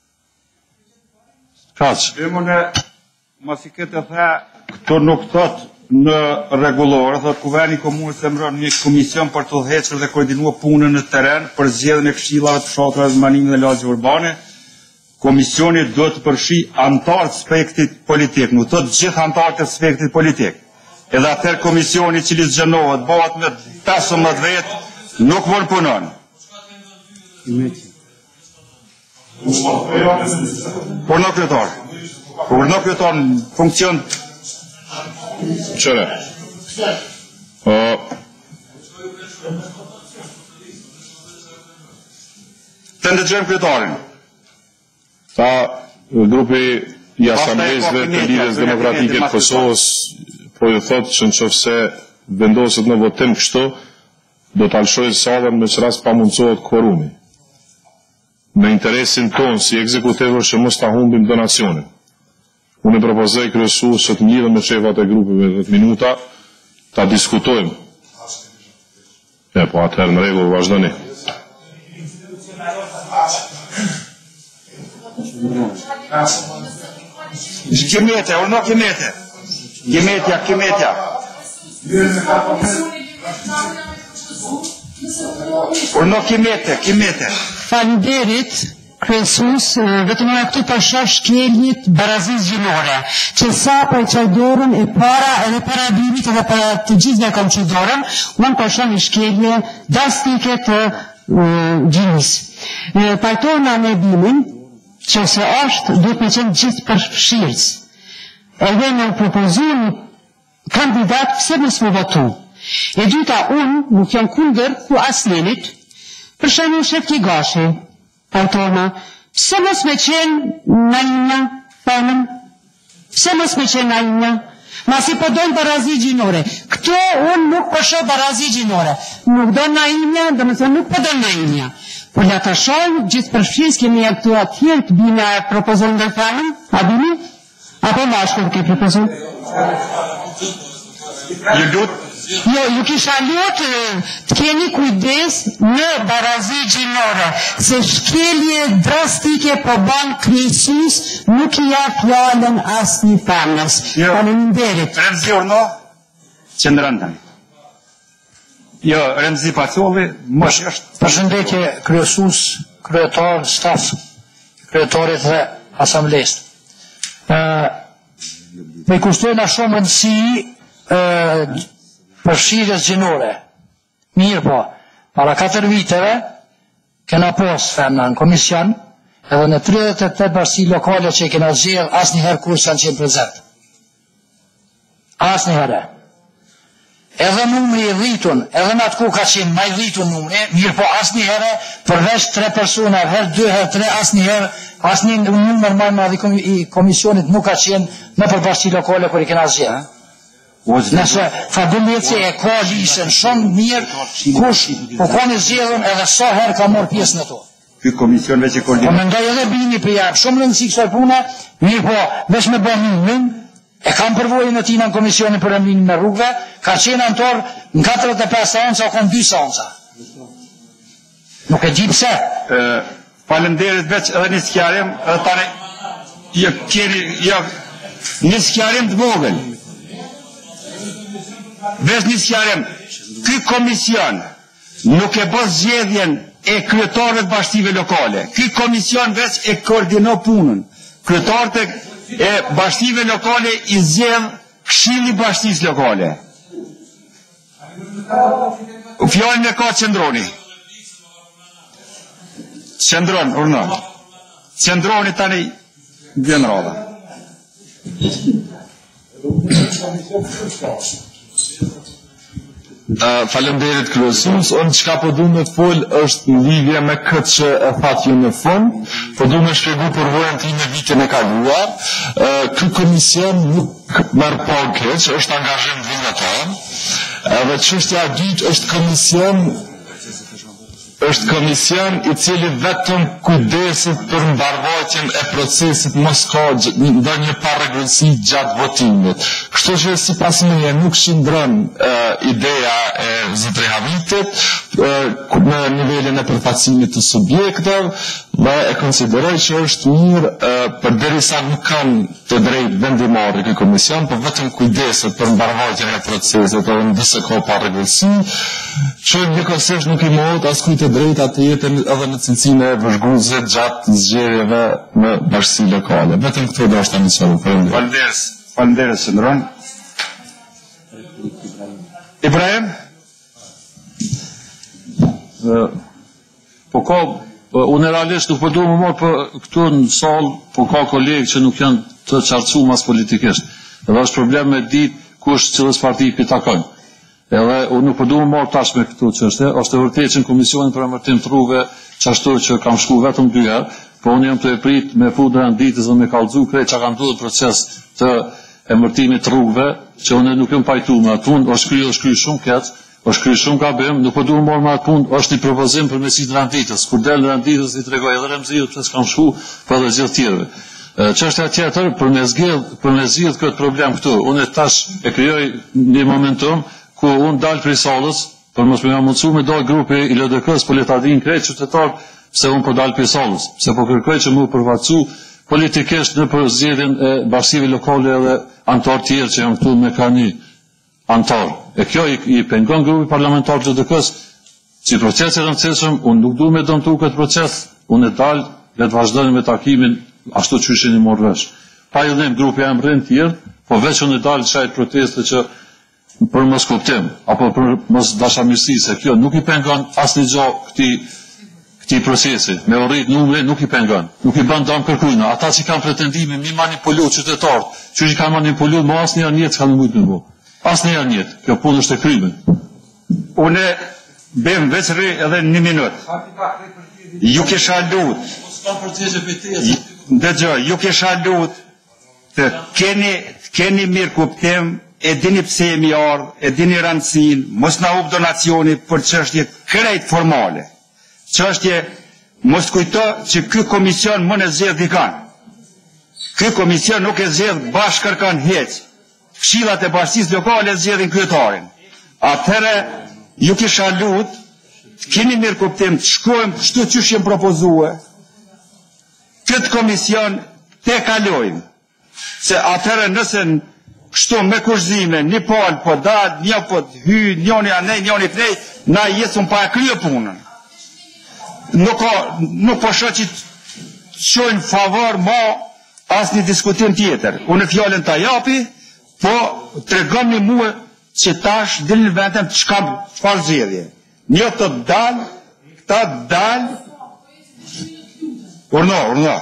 Kaq. Bimune, mos i këtë the, këto nuk thot në rregullore, thot Kuverni i Komunës të emëron një komision për të udhëhequr dhe koordinuar punën në terren për zgjedhjen e këshillave të fshatrave dhe zbanimin dhe lagje urbane. Komisioni duhet të përfshi antarë të spektit politik, nuk thot gjithë antarët të spektit politik. Edhe atëherë komisioni që li zgjenohet, bëhet me pesëmbëdhjetë vetë, nuk mund punon. Por në kryetar. Por në kryetar në funksion... Qëre? O... Të ndëgjojmë kryetarin. Ta grupi i Asamblejësve të Lidhjes Demokratike të Kosovës po ju thotë që në qofse vendoset në votim kështu, do të alshojë salën me që rast pa mundësohet kvorumi. Me interesin tonë si ekzekutivër që mos ta humbim donacionin. Unë e propozoj kryesues që të lidhem me shefat e grupeve dhjetë minuta, ta diskutojmë. E po atëherë në rregull vazhdoni. Kimete, urno kimete. Kimetja, kimetja. Urno kimete, kimete. Faleminderit, kryesues, vetëm nga këtu pasha shkeljet barazisë gjinore, që sa për qaj dorën e para edhe para birit edhe para të gjithë nga kam qaj dorën, unë pasha një shkelje drastike të gjinis. Pajtojna me bimin, që se është, duhet me qenë gjithë përfshirës. edhe me u propozu një kandidat pse mos me votu. E dyta, unë nuk jam kundër ku asnjënit, për shembull Shefki Gashi, autorna, pse mos me qenë Naina, femën, pse mos me qenë Naina, masi po dojnë barazi gjinore. Këto unë nuk po shoh barazi gjinore. Nuk do Naina, do me thënë nuk po do Naina. Por la të shohim, gjithë përfshirës kemi e këtu atjerë të bina e propozon dhe femën, a bini? Apo mashkull ke propozon? Ju lut Jo, ju kisha lutë të keni kujdes në barazi gjinore, se shkelje drastike po ban kryesus nuk i ja fjallën asë një femnës. Faleminderit. Remzi Urno, qëndron tani. Jo, Remzi Pacolli, mosh është. Përshëndetje kryesus, kryetar, staf, kryetarit dhe asamblesë. Me kushtojnë a shumë rëndësi përfshirjes gjinore. Mirë po, para katër viteve, kena pos femna në komision, edhe në tridhjetë e tetë bashki lokale që i kena zgjedh, asë njëherë kur s'kan qenë prezent. Asë njëherë. Edhe numri i rritun, edhe në atë ku ka qenë maj rritun numri, mirë po asë njëherë, përveç tre persona, herë dy, herë tre, asë njëherë, asë një numër maj madh i komisionit nuk ka qenë në për bashki lokale kër i kena zgjedh. Nëse Faduleci e ka lisën shumë mirë, kush po koni zgjedhën edhe sa herë ka marrë pjesë në to. Ky komision veç e koordinon. Po mendoj edhe bini për jap, shumë rëndësi kësaj pune, mirë po, veç me bën numrin, e kam përvojën e tina në komisionin për emrimin e rrugëve, ka qenë anëtor në katërdhjetë e pesë seanca, o kon dy seanca. Nuk e di pse. Faleminderit veç edhe një sqarim, edhe tani jo keni jo një sqarim të vogël. Veç një sqarim, ky komision nuk e bën zgjedhjen e kryetarëve të bashkive lokale. Ky komision veç e koordino punën. Kryetarët e bashkive lokale i zgjedh Këshilli i Bashkisë Lokale. Fjalën e ka qendroni. Qendron, urna. Qendroni tani vjen rradha. Uh, Falemderit kryesus, unë qka po du me fol është në lidhje me këtë që e thatë ju në fund, po du me shpjegu përvojën ti në vitin e kaluar. Uh, Ky komision nuk merë po keq, është angazhim vullnetar, edhe çështja e dytë është komision është komision i cili vetëm kujdeset për mbarvajtjen e procesit, mos ka ndonjë parregullsi gjatë votimit. Kështu që sipas meje nuk shndron uh, ideja e zotri Havitit uh, në nivelin e përfaqësimit të subjekteve, dhe e konsideroj që është mirë uh, përderisa nuk kanë të drejtë vendimarrje ky komision, por vetëm kujdeset për mbarvajtjen e procesit, edhe nëse ka parregullsi, që njëkohësisht nuk i mohet askujt të drejta të jetën edhe në cilësinë e vëzhguese gjatë zgjedhjeve në bashkësi lokale. Vetëm këto do është një sëru. Falënderes, falënderes Qendron. Ibrahim? Po ka, unë realisht nuk përdu më morë për këtu në salë, po ka kolegë që nuk janë të qartësu mas politikisht. Edhe është problem me ditë kush cilës parti i takon. Edhe unë nuk përdu më morë tash me këtu që është, është e vërtet që në komisionin për emërtim të rrugëve qashtu që kam shku vetëm dy herë, po unë jam të e prit me fundën ditës dhe me kallëzu krejt që ka ndodhur proces të emërtimit të rrugëve, që unë nuk jam pajtu me atë punë, është kry, është kry shumë keq, është kry shumë gabim, nuk përdu më morë me atë punë, është një propozim për mesit randitës, kur del randitës i tregoj edhe Remziut pse s'kam shku, për edhe gjithë tjerëve. Çështja tjetër, për me zgjidh, për me zgjidh këtë problem këtu, unë tash e krijoj një momentum ku unë dalë prej salës, për mos me nga mundësu me dalë grupi i L D K-s, po le ta dinë krejt qytetarë, pse unë po dalë prej salës, pse po kërkoj që mu përfaqësu politikisht në për zgjedhjen e bashkive lokale edhe antar tjerë që janë këtu me ka një antar. E kjo i, i pengon grupi parlamentar të L D K-s, si proces e rëndësishëm, unë nuk du me dëmtu këtë proces, unë e dalë, le të vazhdojnë me takimin, ashtu që ishin i morë vesh. Pa i dhejmë grupi jam rënd tjerë, po veç unë e dalë qajt proteste që për mos kuptim, apo për mos dashamirësi, se kjo nuk i pengon asnjë gjë këtij këtij procesi, me urrit numre nuk i pengon, nuk i bën dëm kërkujna. Ata që kanë pretendime mi manipulu qytetarët, që i kanë manipulu, ma asë një anjet s'kanë mujtë me bo. Asë një anjet, kjo punë është e kryme. Une bem veçri edhe një minut. Ju kisha lut. Dëgjoj, ju kisha lut të keni, keni mirë kuptim, e dini pse jemi ardhë, e dini rëndësin, mos na up donacioni për çështje krejt formale. Çështje, mos kujto që ky komision më në zgjedh dikan. Ky komision nuk e zgjedh bashkërkan heq. Këshillat e bashkisë lokale zgjedhin kryetarin. Atëherë, ju kisha lut, keni mirë kuptim, të shkojmë kështu që jem propozue, këtë komision te kalojmë. Se atëherë nëse kështu me kushzime, një palë po dalë, një po të hy, njoni anej, njoni të nej, na jesëm pa e kryo punën. Nuk, nuk po shë që të shojnë favor ma asë një diskutim tjetër. Unë fjallën të japi, po të regëm një muë që tash dilë në vendem të shkam çfarë zgjedhje. Një të dalë, këta dalë, urno, urno.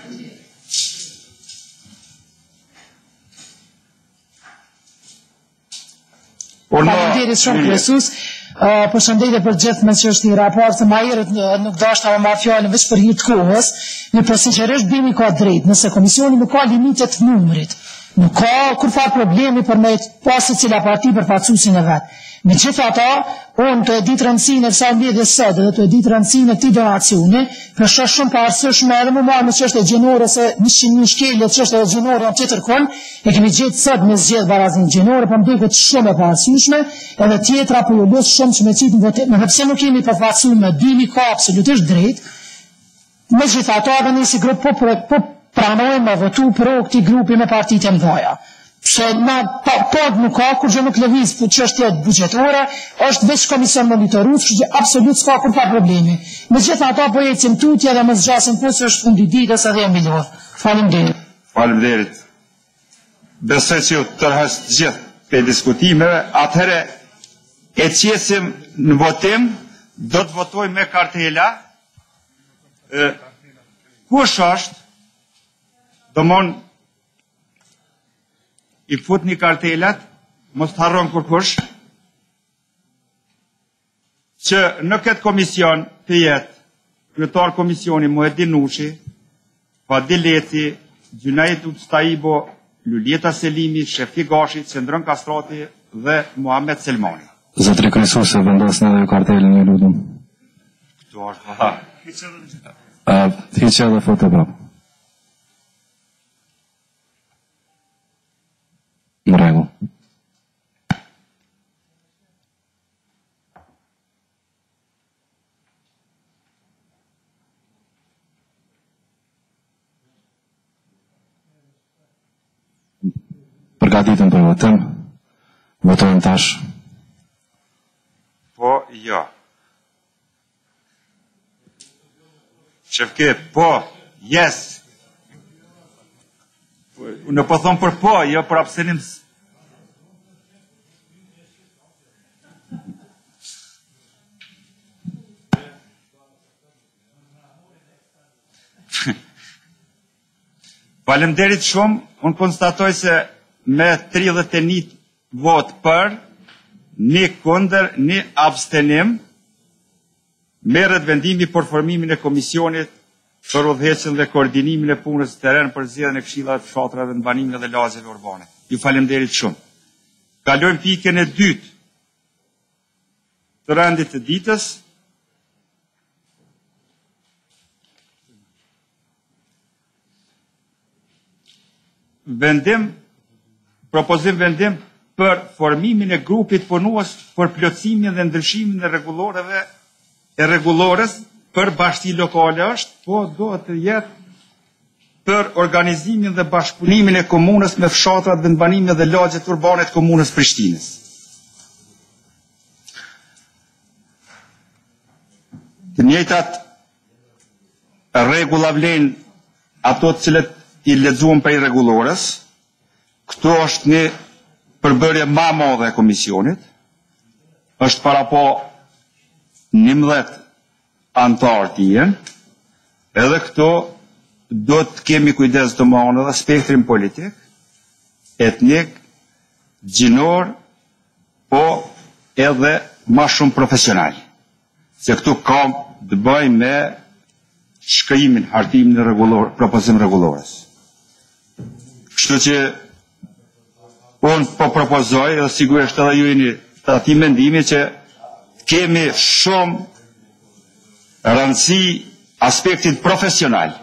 Faleminderit shumë kryesues. Përshëndetje për gjithë me që është një raport të majerët nuk dashta me marrë fjallën veç për hir të kohës, në për sinqerisht bimi ka drejt, nëse komisioni nuk ka limitet të numrit, nuk ka kur fa problemi për me pasë cila parti për fatësusin e vetë. Me gjitha ta, unë të edit rëndësine të sa mbjedhje sëtë dhe të edit rëndësine të donacioni, për shë shumë për arsyeshme edhe më marë në qështë e gjenore se një një shkelje të qështë e gjenore në tjetër kon, e kemi gjithë sëtë me zgjedhë barazin gjenore, për më dheket shumë e për arsyeshme, edhe tjetra për ju lësë shumë që me qitë në votim, edhe pse nuk kemi përfatësume, dimi ka absolutisht drejt, me gjitha ta dhe nisi grup po, po pranojnë me votu pro këti grupi me partit e mdhaja. Se na pod nuk ka, kur gjë nuk lëviz për çështje buxhetore, është veç komision monitorues, kështu që absolut s'ka kur pa problemi. Me gjitha ata po ecim tutje dhe më zgjasin po se është fundi ditës edhe jam i lodh. Faleminderit. Faleminderit. Besoj që ju tërhes të gjithë pe diskutimeve, atëherë e qesim në votim, do të votojmë me kartela. E, kush është, domon i fut një kartelat, mos të harron kërkush, që në këtë komision të jetë, kryetar komisioni Muhedin Nushi, Fadil Leti, Gjunajt Ustaibo, Luljeta Selimi, Shefi Gashi, Qendron Kastrati dhe Muhamet Selmani. Zotri kryesues, vendosni edhe kartelën një lutem. Këtu është, ha. Hiqe edhe foto prapë. Në rregull. Përgatitëm për votim. Votojmë tash. Po, jo. Shefke, po, yes. Në po thonë për po, jo për abstenim. Faleminderit shumë, unë konstatoj se me tridhjetë e një vot për, një kundër, një abstenim, merret vendimi për formimin e komisionit për udhëheqjen dhe koordinimin e punës së terren për zgjedhjen e këshillave të fshatrave dhe mbanimin e lagjeve urbane. Ju faleminderit shumë. Kalojmë pikën e dytë të rendit të ditës. Vendim, propozim vendim për formimin e grupit punues për plotësimin dhe ndryshimin e rregulloreve e rregullores për bashki lokale është, po do të jetë për organizimin dhe bashkëpunimin e komunës me fshatrat dhe mbanimin dhe lagjet urbane të komunës Prishtinës. Të njëjtat rregulla vlen ato të cilët i lexuam për rregullores. Këto është një përbërje më e madhe e komisionit. Është para po njëmbëdhjetë antarë të jenë, edhe këto do të kemi kujdes të marrë edhe spektrin politik, etnik, gjinor, po edhe ma shumë profesional. Se këtu kam të bëj me shkrimin, hartimin e rregullor, propozim rregullores. Kështu që unë po propozoj, dhe sigurisht edhe ju jeni të ati mendimi që kemi shumë rëndësi aspektit profesional.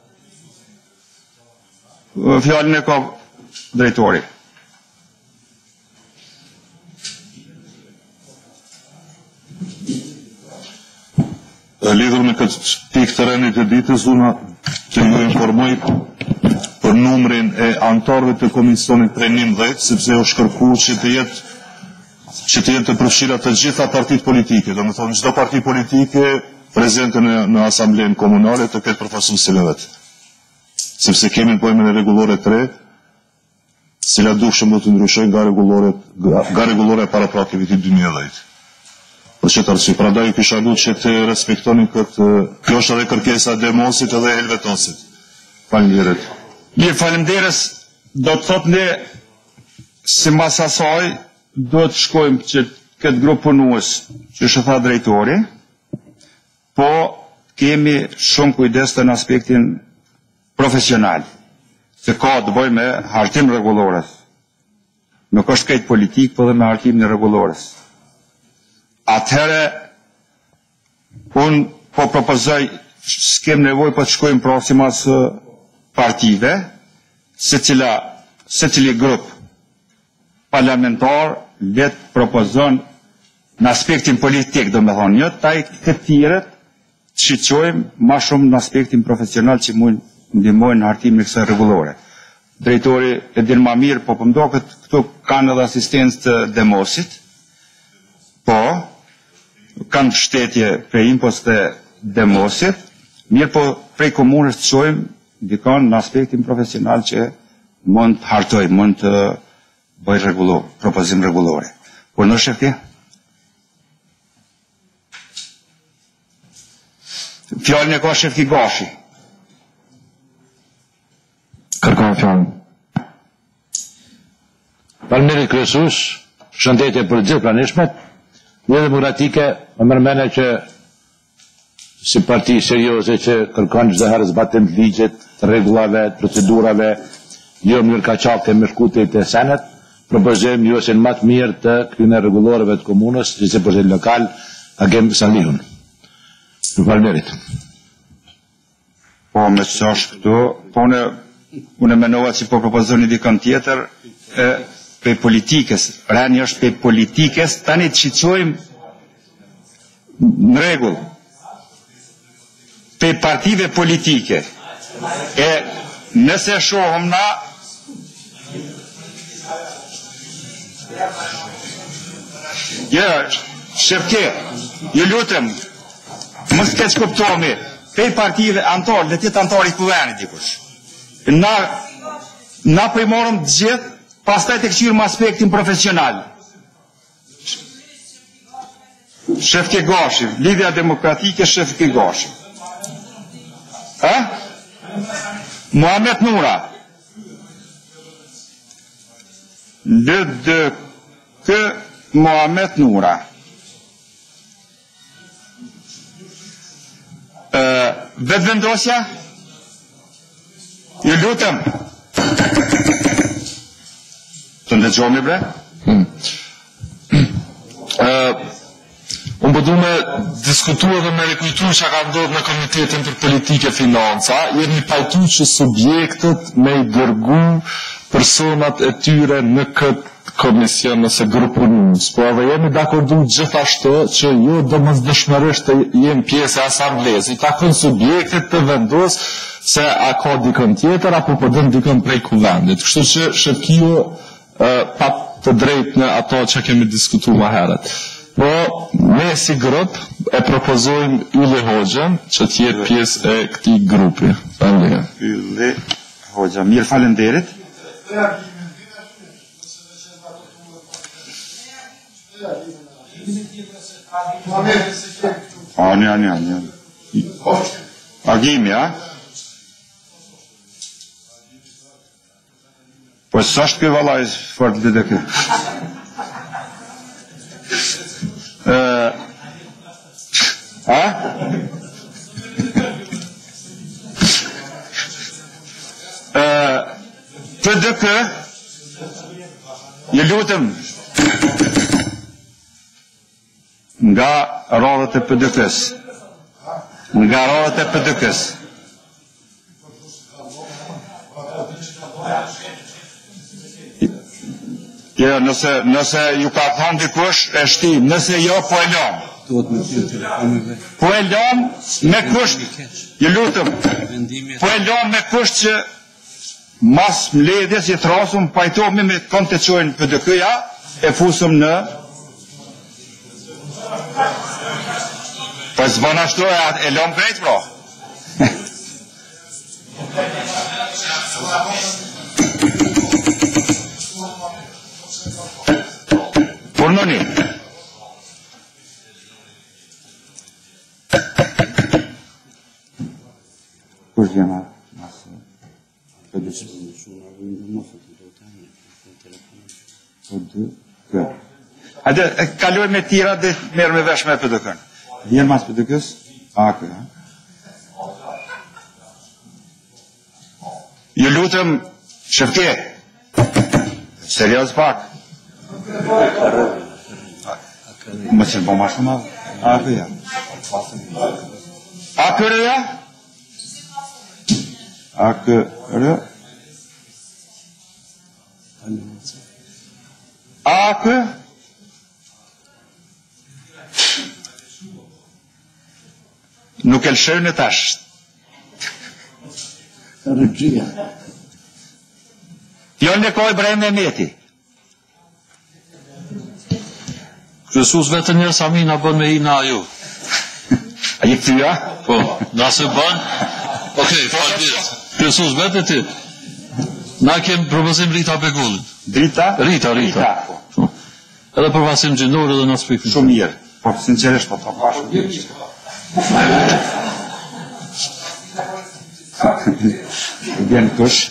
Fjallën e ka drejtori. Lidhur me këtë pikë të rendit të ditës, unë të ju informoj për numrin e antarëve të komisionit prej njëmbëdhjetë, sepse është kërkuar që të jetë që të jetë të përfshira të gjitha partitë politike, do të thonë çdo parti politike prezente në, në asamblenë komunale të ketë përfaqësuesin e vet. Sepse kemi në pojmën e rregullore tre, cila dukshëm do të ndryshojnë nga rregullore nga rregullore para praktikë vitit dy mijë e dhjetë. Për që të arsye, prandaj ju kisha lutur që të respektoni këtë, kjo është edhe kërkesa e Demosit edhe Helvetosit. Faleminderit. Mirë, faleminderes, do të thotë ne si mas asaj do të shkojmë që këtë grup punues që është tha drejtori, po kemi shumë kujdes të në aspektin profesional, se ka të bëj me hartim rregullores. Nuk është këtë politik, po dhe me hartim në rregullores. Atëherë, unë po propozoj, s'kem nevoj po të shkojmë prasimas partive, se cila, se cili grup parlamentar letë propozon në aspektin politik, do me thonë, një taj këtë tjiret të shqyqojmë ma shumë në aspektin profesional që mund ndihmojnë në hartim në kësaj rregullore. Drejtori e din ma mirë, po pëmdo këtë këtu kanë edhe asistencë të Demosit, po, kanë shtetje prej impos të Demosit, mirë po prej komunës të shojmë dikon në aspektin profesional që mund të hartoj, mund të bëj rregullor, propozim rregullore. Por në shefti? Fjallën e ka shefti Gashi. Kërkon fjallën. Faleminderit kryesues, shëndetje për gjithë pranishmet. Një demokratike, më mërmene që si parti serioze që kërkon çdo herë zbatim të ligjit, të rregullave, të procedurave, jo mënyrë kaçake me shkutje të senet, propozojmë juesin më të mirë të këtyre rregulloreve të komunës, si përgjithësi lokal, Agem Salihun. Ju faleminderit. Po me që është këtu, po unë unë mendova që po propozoni dikon tjetër, e për politikës, rani është për politikës, tani të shqyqojmë në regull, për partive politike, e nëse shohëm na, ja, shërke, ju lutëm, mos keq kuptohemi, për partive antarë, dhe tjetë antarë i kuvenit dikush. Na, na përmorëm të gjithë, pastaj të këqyrëm aspektin profesional. Shefke Gashi, Lidhja Demokratike Shefke Gashi. Ha? Muhamet Nura. L D K Muhamet Nura. Vetëvendosja? Ju lutëm. Të ndëgjohemi bre? Unë përdu me diskutua dhe me rekujtu që ka ndodhë në Komitetin për Politike Financa, jemi pajtu që subjektët me i dërgu personat e tyre në këtë komision nëse grupunus, po edhe jemi dakordu gjithashtu që jo do mësë dëshmërisht të jemi pjesë e asamblezi, ta kënë subjektet të vendos se a ka dikën tjetër, apo përdëm dikën prej kuvendit. Kështu që Shefkio pa të drejt në ato që kemi diskutu ma heret. Po, ne si grup e propozojmë Ylli Hoxhën që tjetë pjesë e këti grupi. Falenderit. Ylli Hoxha, mirë falenderit. Ani, ani, ani. Agimi, a? Po së është kjo valaj, fort të dhe kjo. A? Për dhe kë, ju lutëm nga radhët e P D K-s, nga radhët e P D K-s. Jo, nëse, nëse ju ka thënë dikush, e shtim, nëse jo, po e lëm. Po e lëm me kusht, ju lutëm, po e lëm me kusht që mas mbledhjes i thrasum, pajtohemi me kom të qojnë P D K-ja, e fusëm në po zbën ashtu e lëm krejt, bro. Purnoni. Kush jema? Hajde, kaloj me tira dhe merë me vesh me P D K-n. Vjen mas P D K-s? A, kë, ha? Ju lutëm, shëfke, serios pak. Më qënë po ma shumë, a, kë, ja. A, kërë, ja? A, kërë? A, kërë? Nuk e lëshërë në tash. Rëgjia. Jo në koj brejmë e meti. Kryesues vetë njërë Sami na bën me i na ju. A i këtyja? Po, na se bën. Okej, falënderit. Kryesues vetë ti. Na kem propozim Rita Begullin. Drita? Rita, Rita. Edhe për vasim gjinor edhe në aspektin. Shumë mirë. Po, sinqerisht, po të pashë. Vjen kush?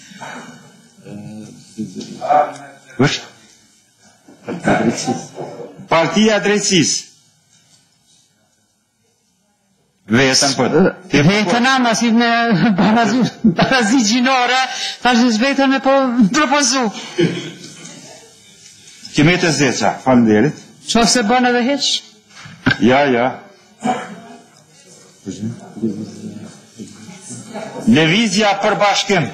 Kush? Partia Drejtësis. Vetën për... Vetën ama, si me barazi gjinore, tash në vetën me po propozu. Kime të zeqa, falenderit. Qofë se bën edhe heq? Ja, ja. Lëvizja për bashkim.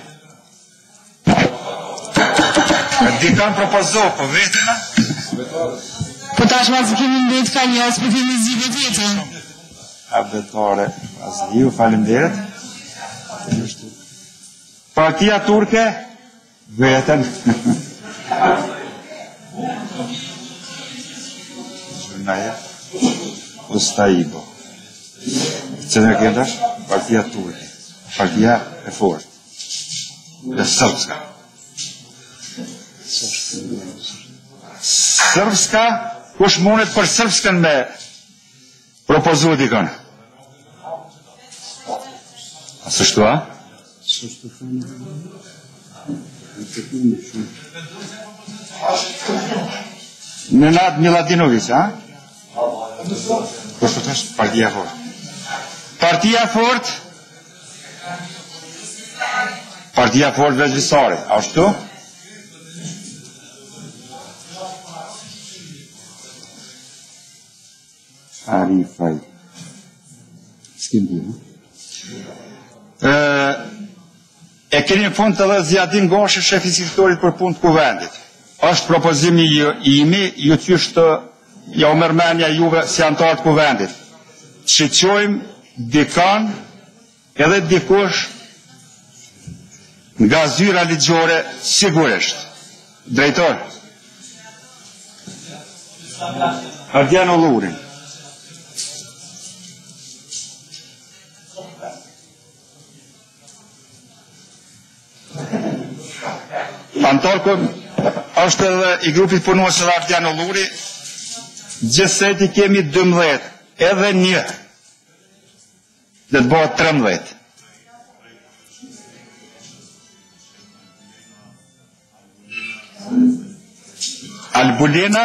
Dikan propozo, po vetëna? Po tash ma zë kemi mbet ka një asë për të një zhjë vetën. Abetore, asë ju, falenderit. Partia Turke, vetën. Zhurnaja, Ustaibo. Që në këndash? Partia Turke. Partia e fort. Dhe Srpska. Srpska, kush mundet për Srpskën me propozu dikon? A së shtu, a? Nenad Miladinovic, a? Kush të është? Partia fort. Partia fort? Partia fort vezvisare, a shtu? Arifaj. S'kem bërë, e keni në fund të dhe Zjadin Goshi, shefi sektorit për punë të kuvendit. Është propozimi i imi, ju qysh të ja u mërmenja juve si antarë të kuvendit. Që qojmë dikan edhe dikush nga zyra ligjore sigurisht. Drejtor. Ardian Ollurin. Antarko është edhe i grupit punues edhe Ardian Olluri, gjithsesi kemi dëmbëdhjetë, edhe një. dhe të bëhet trembëdhjetë. Albulena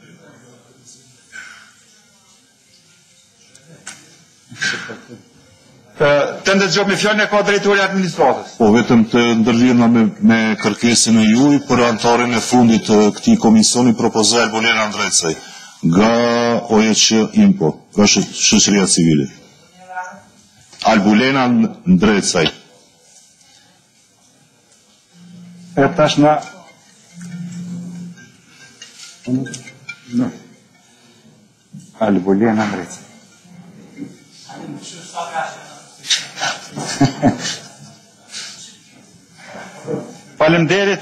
të ndëgjoj me fjalën e ka drejtori i administratës. Po vetëm të ndërlidhna me, me kërkesën e juaj për antarin e fundit të këtij komisioni propozoj Albulena Ndrecaj nga O E Q Impo, nga shoqëria civile. Albulena Ndrecaj. E tash na no. Albulena Ndrecaj. Faleminderit.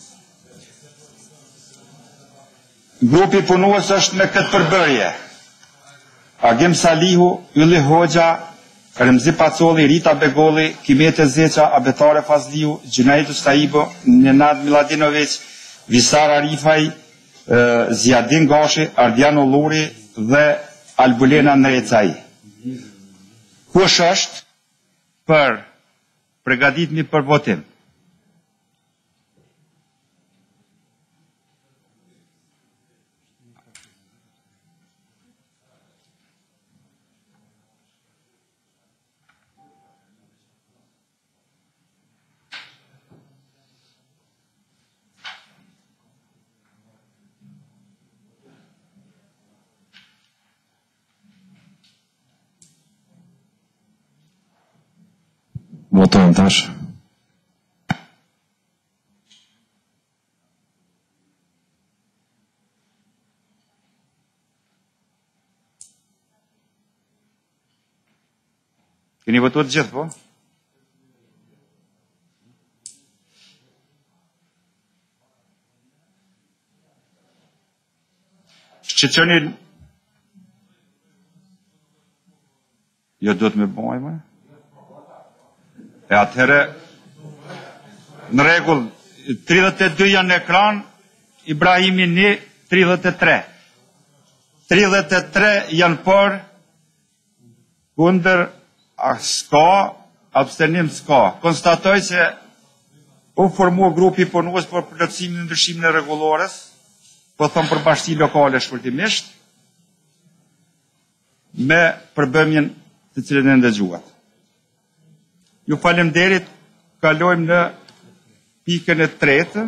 Grupi punues është me këtë përbërje. Agim Salihu, Ylli Hoxha, Remzi Pacolli, Rita Begolli, Kimete Zeqa, Abetare Fazliu, Gjunajdu Staibo, Nenad Miladinovic, Visar Arifaj, Zjadin Gashi, Ardiano Luri dhe Albulena Ndrecaj. Kush është për përgatitni për votim? Votojmë tash. Keni votuar të gjithë, po? Shqetësoni. Jo do të më bëjmë, më? E atëherë, në rregull, tridhjetë e dy janë në ekran, Ibrahimi një, tridhjetë e tre. tridhjetë e tre janë për, kundër, s'ka, abstenim s'ka. Konstatoj se u formu grupi punues për plotësimin e ndryshimin e rregullores, po thon për bashki lokale shkurtimisht, me përbëmjen të cilën e ndëgjuat. Ju faleminderit, kalojmë në pikën e tretë,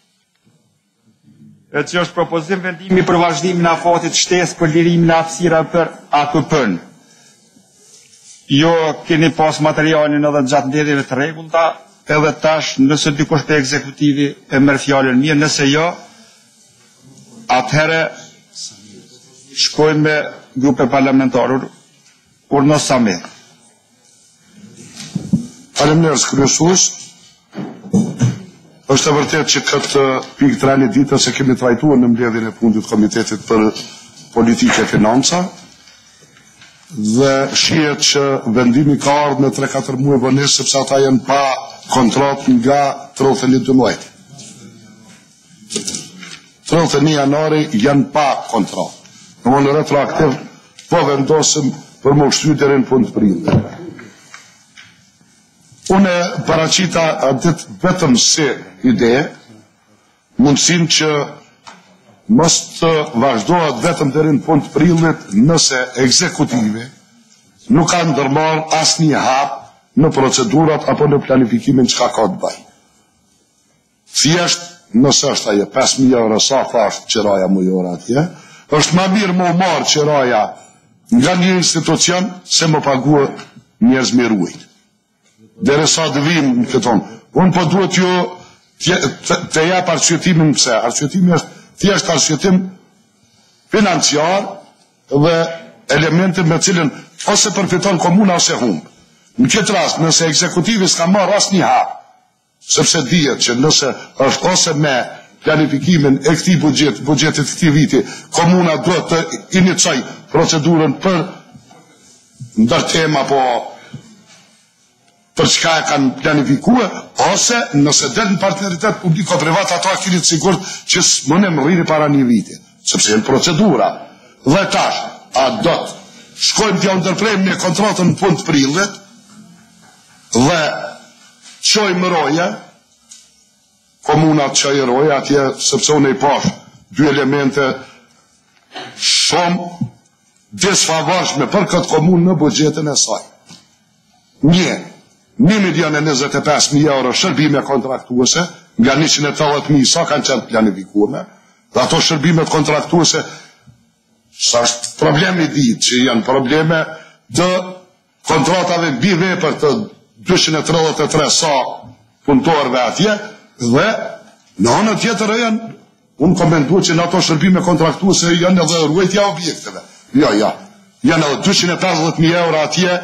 e që është propozim vendimi për vazhdimin e afatit shtesë për lirimin e hapësirave për A K P-n. Jo keni pas materialin edhe gjatë mbledhjeve të rregullta, edhe tash nëse dikush te ekzekutivi e merr fjalën mirë, nëse jo, atëherë shkojmë me grupe parlamentare. Urnos Sami. Faleminderit kryesues. Është e vërtetë që këtë pikë të rani ditës e kemi trajtuar në mbledhjen e fundit të Komitetit për Politikë e Financa dhe shihet që vendimi ka ardhur në tre katër muaj vonesë sepse ata janë pa kontratë nga tridhjetë e një dhjetor. tridhjetë e një janari janë pa kontratë. Domthonë retroaktiv po vendosim për më shtyr deri në fund prillit. Unë paraqita atë vetëm si ide, mundësinë që mos të vazhdohet vetëm deri në fund prillit nëse ekzekutivi nuk ka ndërmarrë asnjë hap në procedurat apo në planifikimin çka ka të bëjë. Thjesht nëse është ajo pesë mijë euro sa thash qiraja mujore atje, është më mirë më marr qiraja nga një institucion se më paguë njerëz me ruajt. Dere sa të vim në këton. Unë po duhet ju të jap arsyetimin pse. Arsyetimi është thjesht arsyetim financiar dhe elemente me cilën ose përfiton komuna ose humb. Në këtë rast, nëse ekzekutivi s'ka marrë asnjë hap, sepse dihet që nëse është ose me planifikimin e këtij buxhet, buxhetit të këtij viti, komuna duhet të inicojë procedurën për ndërtim apo për çka e kanë planifikuar, ose nëse del në partneritet publiko-privat, ato a keni të sigurt që s'mund të rrini para një viti, sepse janë procedura. Dhe tash, a do të shkojmë t'ja ndërprejmë një kontratën në fund prillit dhe qojmë roje, komunat qoj roje atje, sepse unë i pash dy elemente shumë disfavorshme për këtë komunë në buxhetin e saj. Një, një milion e njëzet e pesë mijë euro shërbime kontraktuese, nga njëqind e tetëdhjetë mijë sa kanë qenë planifikume, dhe ato shërbimet kontraktuese, sa është problemi ditë, që janë probleme të kontratave mbi vepër të dyqind e tridhjetë e tre sa punëtorëve atje, dhe në anën tjetër janë, unë komentuar që në ato shërbime kontraktuese janë edhe ruajtja objekteve. Jo, ja, janë edhe dyqind e pesëdhjetë mijë euro atje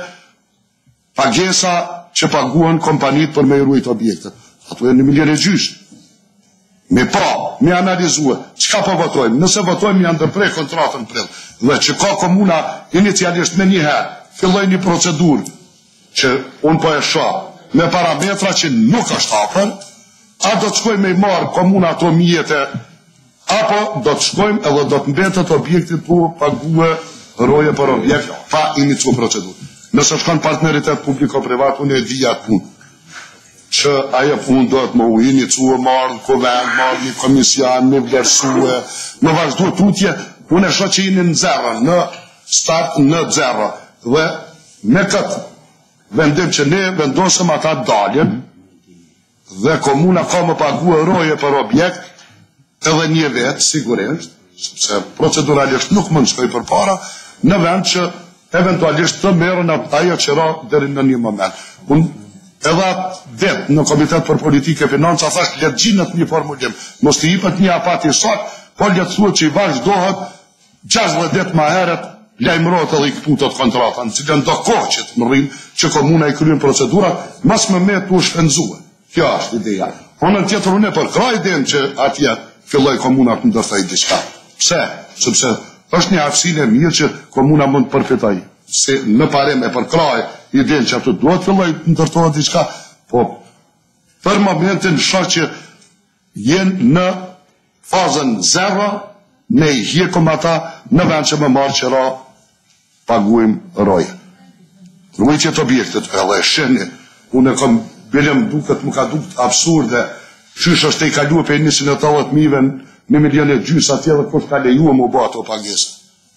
pagesa që paguan kompanit për me i ruajt objektet. Ato janë një milion e gjysh. Me pra, me analizua, qka po votojmë? Nëse votojmë janë ndërprej kontratën prill, dhe që ka komuna inicialisht me njëherë, filloj një procedurë që unë po e shoh me parametra që nuk është hapër, a do të shkojmë me i marë komuna ato mjete, apo do të shkojmë edhe do të mbetet objektit po pague roje për objekt pa inicu procedurë. Nëse shkon partneritet publiko-privat, unë e dhja të punë, që aje punë do të më u inicu, marë në kovend, marë një komisjan, një vlerësue, në vazhdu tutje, unë e shoh që jeni në zero, në start në zero. Dhe me këtë vendim që ne vendosëm ata daljen, dhe komuna ka më paguë roje për objekt, edhe një vetë, sigurisht, sepse proceduralisht nuk më në shkoj për para, në vend që eventualisht të merën ajo që ra deri në një moment. Unë edhe atë vetë në Komitet për Politikë e Financa thash letë gjinët një formulim, mos të jipët një apati sot, po letësuet që i vazhdohet gjashtëdhjetë ditë më herët lajmërohet edhe i kputët kontrata, në cilën do kohë që të më rrimë që komuna i kryen procedurat, mas më me të u shpenzue. Kjo është ideja. Onën tjetër unë e përkraj idejnë që atje filloj komuna të ndërthej diçka. Pse? Sepse është një aftësinë e mirë që komuna mund të përfitojë. Se në parim e përkraj idejnë që aty duhet filloj të ndërtohet diçka, po për momentin shoh që jenë në fazën zero, ne i hjekëm ata në vend që më marë që ra paguim roje. Ruajtjet objektet, edhe e sheni, unë e kom bërëm duket, më ka duket absurde, qysh është e i kaluë për njësind e tetëdhjetë mijëve në milion e gjys atje dhe kush ka lejuar më bë ato pagesa.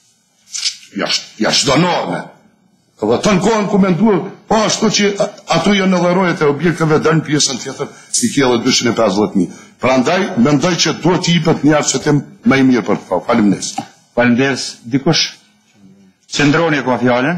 Jashtë donorme. Dhe të në kohën ku menduar, po ashtu që ato janë edhe rojet e objekteve dërnë pjesën tjetër i kje dhe dyqind e pesëdhjetë mijë. Prandaj, mendoj që duhet të jipet një arsyetëm më i mirë për të. Faleminderit. Faleminderit. Dikush qëndroni ka fjalën.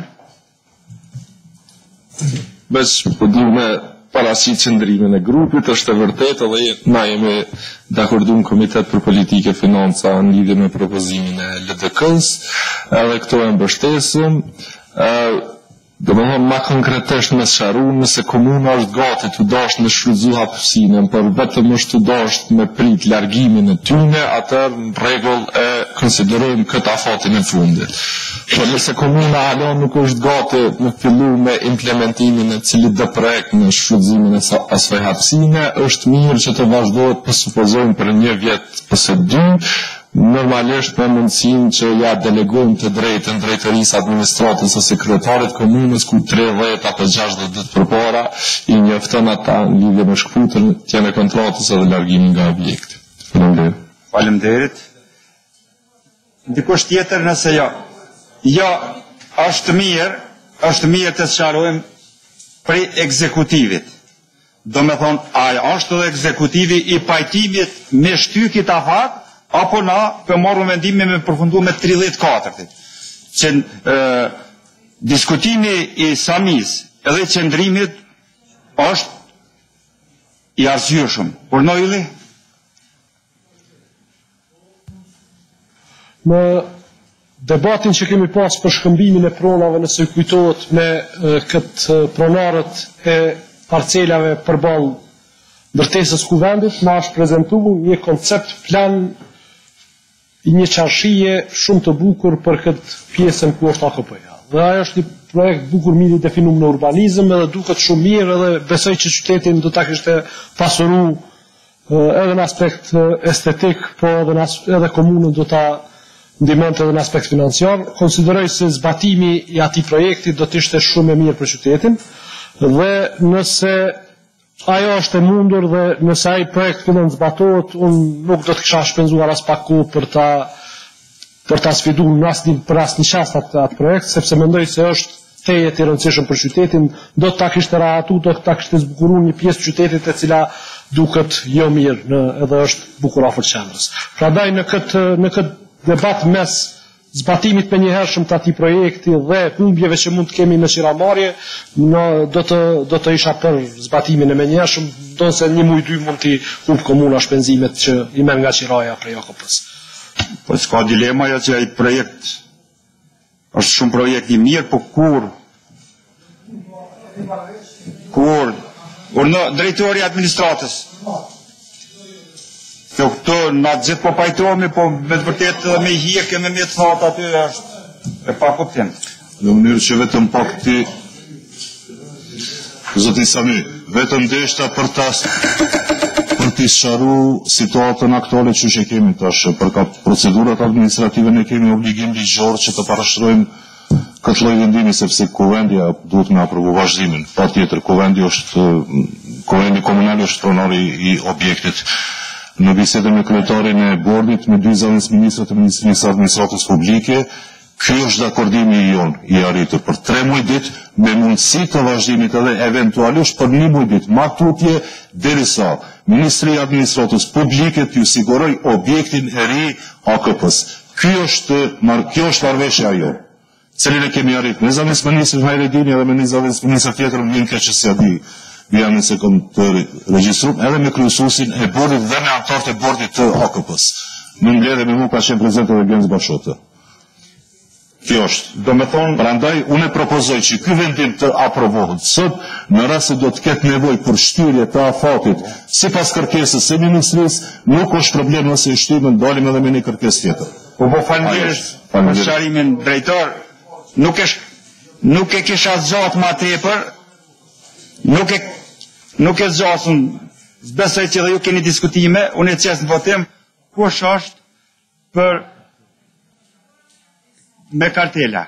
Bes, po du me parasit qëndrimin e grupit, është e vërtet edhe na jemi dakordum Komitet për Politikë e Financa në lidhje me propozimin e L D K-s, edhe këto e mbështesëm. Do më thonë ma konkretisht me sharu, nëse komuna është gati të dashtë me shfrytzu hapësinën, për vetëm është të dashtë me prit largimin e tyne, atër në regull e konsiderojmë këtë afatin e fundit. Por nëse komuna halon nuk është gati me fillu me implementimin e cilit dhe projekt në shfrytëzimin e asaj hapësine, është mirë që të vazhdojnë për supozojnë për një vjet pëse dy, normalisht me mundësin që ja delegojmë të drejtën drejtërisë administratës o sekretarit komunës ku tridhjetë apo gjashtëdhjetë ditë përpara i njofton ata në lidhje me shkputjen e kontratës edhe largimin nga objekti. Faleminderit. Faleminderit. Dikush tjetër nëse jo. Jo, është mirë, është mirë të sqarojmë prej ekzekutivit. Do me thonë, a është edhe ekzekutivi i pajtimit me shtykit afat, apo na për marrë vendime me përfundu me tridhjetë e katërt. Që e, diskutimi i Samis edhe qëndrimit është i arsyeshëm. Por në ili? Në debatin që kemi pas për shkëmbimin e pronave nëse kujtohet me e, këtë pronarët e parcelave përballë ndërtesës kuvendit, na është prezentuar një koncept plan i një qarshije shumë të bukur për këtë pjesën ku është A K P-ja. Dhe ajo është një projekt bukur mirë i definum në urbanizëm edhe duket shumë mirë edhe besoj që qytetin do ta kishte pasuru edhe në aspekt estetik, po edhe, edhe komunën do ta ndihmonte edhe në aspekt financiar. Konsideroj se zbatimi i atij projekti do të ishte shumë e mirë për qytetin dhe nëse ajo është e mundur dhe nëse ai projekt fillon të zbatohet, unë nuk do të kisha shpenzuar as pak kohë për ta për ta sfiduar në asnjë për asnjë çast atë atë projekt, sepse mendoj se është teje të rëndësishëm për qytetin, do të ta kishte rahatu, do të ta kishte zbukuruar një pjesë të qytetit e cila duket jo mirë në, edhe është bukur afër qendrës. Prandaj në këtë në këtë debat mes zbatimit për njëhershëm të atij projekti dhe humbjeve që mund të kemi në qiramarrje, në do të do të isha për zbatimin e menjëhershëm, ndonse një muj dy mund t'i humb komuna shpenzimet që i merr nga qiraja prej O K P-s. Po s'ka dilema ja që ai projekt është shumë projekt i mirë, po kur kur urnë drejtori i administratës. Se këto na gjithë po pajtohemi, po me të vërtetë me hjekje me me të thatë aty është e pa kuptim. Në mënyrë që vetëm pak ti Zoti Sami, vetëm deshta për ta për të sqaru situatën aktuale që që kemi tash, për ka procedurat administrative ne kemi obligim ligjor që të parashtrojmë këtë lloj vendimi, sepse kuvendi duhet me aprovu vazhdimin. Patjetër kuvendi është kuvendi komunal është pronari i objektit. Në bisedën me kryetarin e bordit, me dy zëvendës ministrat e Ministrisë së Administratës Publike, ky është dakordimi i jon i arritur për tre muaj ditë me mundësi të vazhdimit edhe eventualisht për një muaj ditë, ma tutje derisa Ministri i Administratës Publike t'ju siguroj objektin e ri A K P-s. Ky është kjo është marrëveshja jonë, cilin e kemi arritur me zëvendës ministrin Hajredini edhe me një zëvendës ministër tjetër në një keq që di. Vjani se kom të regjistrum edhe me kryesuesin e bordit dhe me anëtarët e bordit të A K P-s. Në mbledhje me mua ka qenë prezente edhe Genz Bashote. Kjo është. Do me thonë, prandaj unë e propozoj që ky vendim të aprovohet sot, në rast se do të ketë nevojë për shtyrje të afatit sipas kërkesës së ministrisë, nuk është problem nëse i shtyjmë, dalim edhe me një kërkesë tjetër. Po po faleminderit për sqarimin drejtor. Nuk e nuk e kisha zgjat më tepër. Nuk e nuk e zgjasëm, besoj që dhe ju keni diskutime, unë e qesë në votim, kush është për me kartela.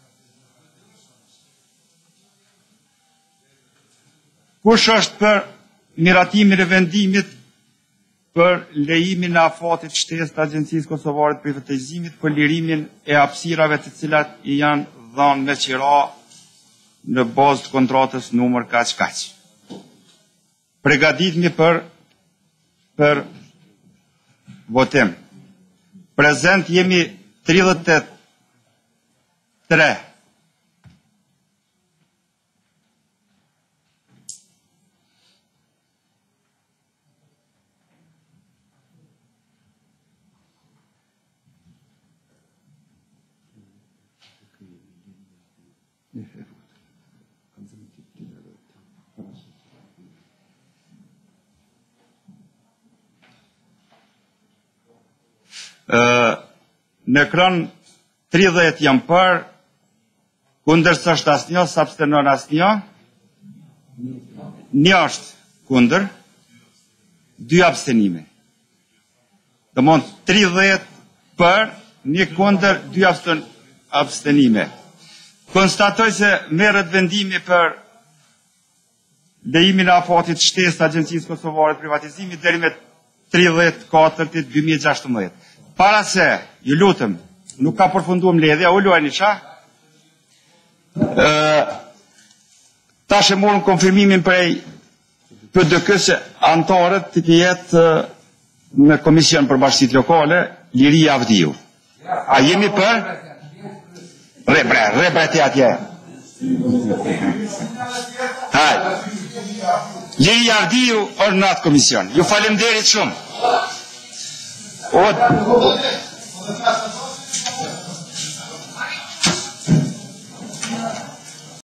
Kush është për miratimin e vendimit për lejimin e afatit shtesë të Agjencisë Kosovare të Privatizimit për lirimin e hapësirave të cilat i janë dhënë me qira në bazë të kontratës numër kaq kaq. Përgatitemi për për votim. Prezent jemi tridhjetë e tre. Në ekran tridhjetë janë për, kundër s'është asnjë, s'abstenon asnjë. Një është kundër, dy abstenime. Domthon tridhjetë për, një kundër, dy abstenime. Konstatoj se merret vendimi për lejimin e afatit shtesë të Agjencisë Kosovare të Privatizimit deri me tridhjetë katër dy mijë e gjashtëmbëdhjetë. Para se, ju lutëm, nuk ka përfunduar mbledhja, u luajni qa? Tash e morëm konfirmimin prej P D K-s se anëtarët të jetë në Komision për Bashkitë Lokale, Liria Avdiu. A jemi për? Rebre, rebre të atje. Hajde. Liria Avdiu është në atë komision. Ju falemderit shumë. O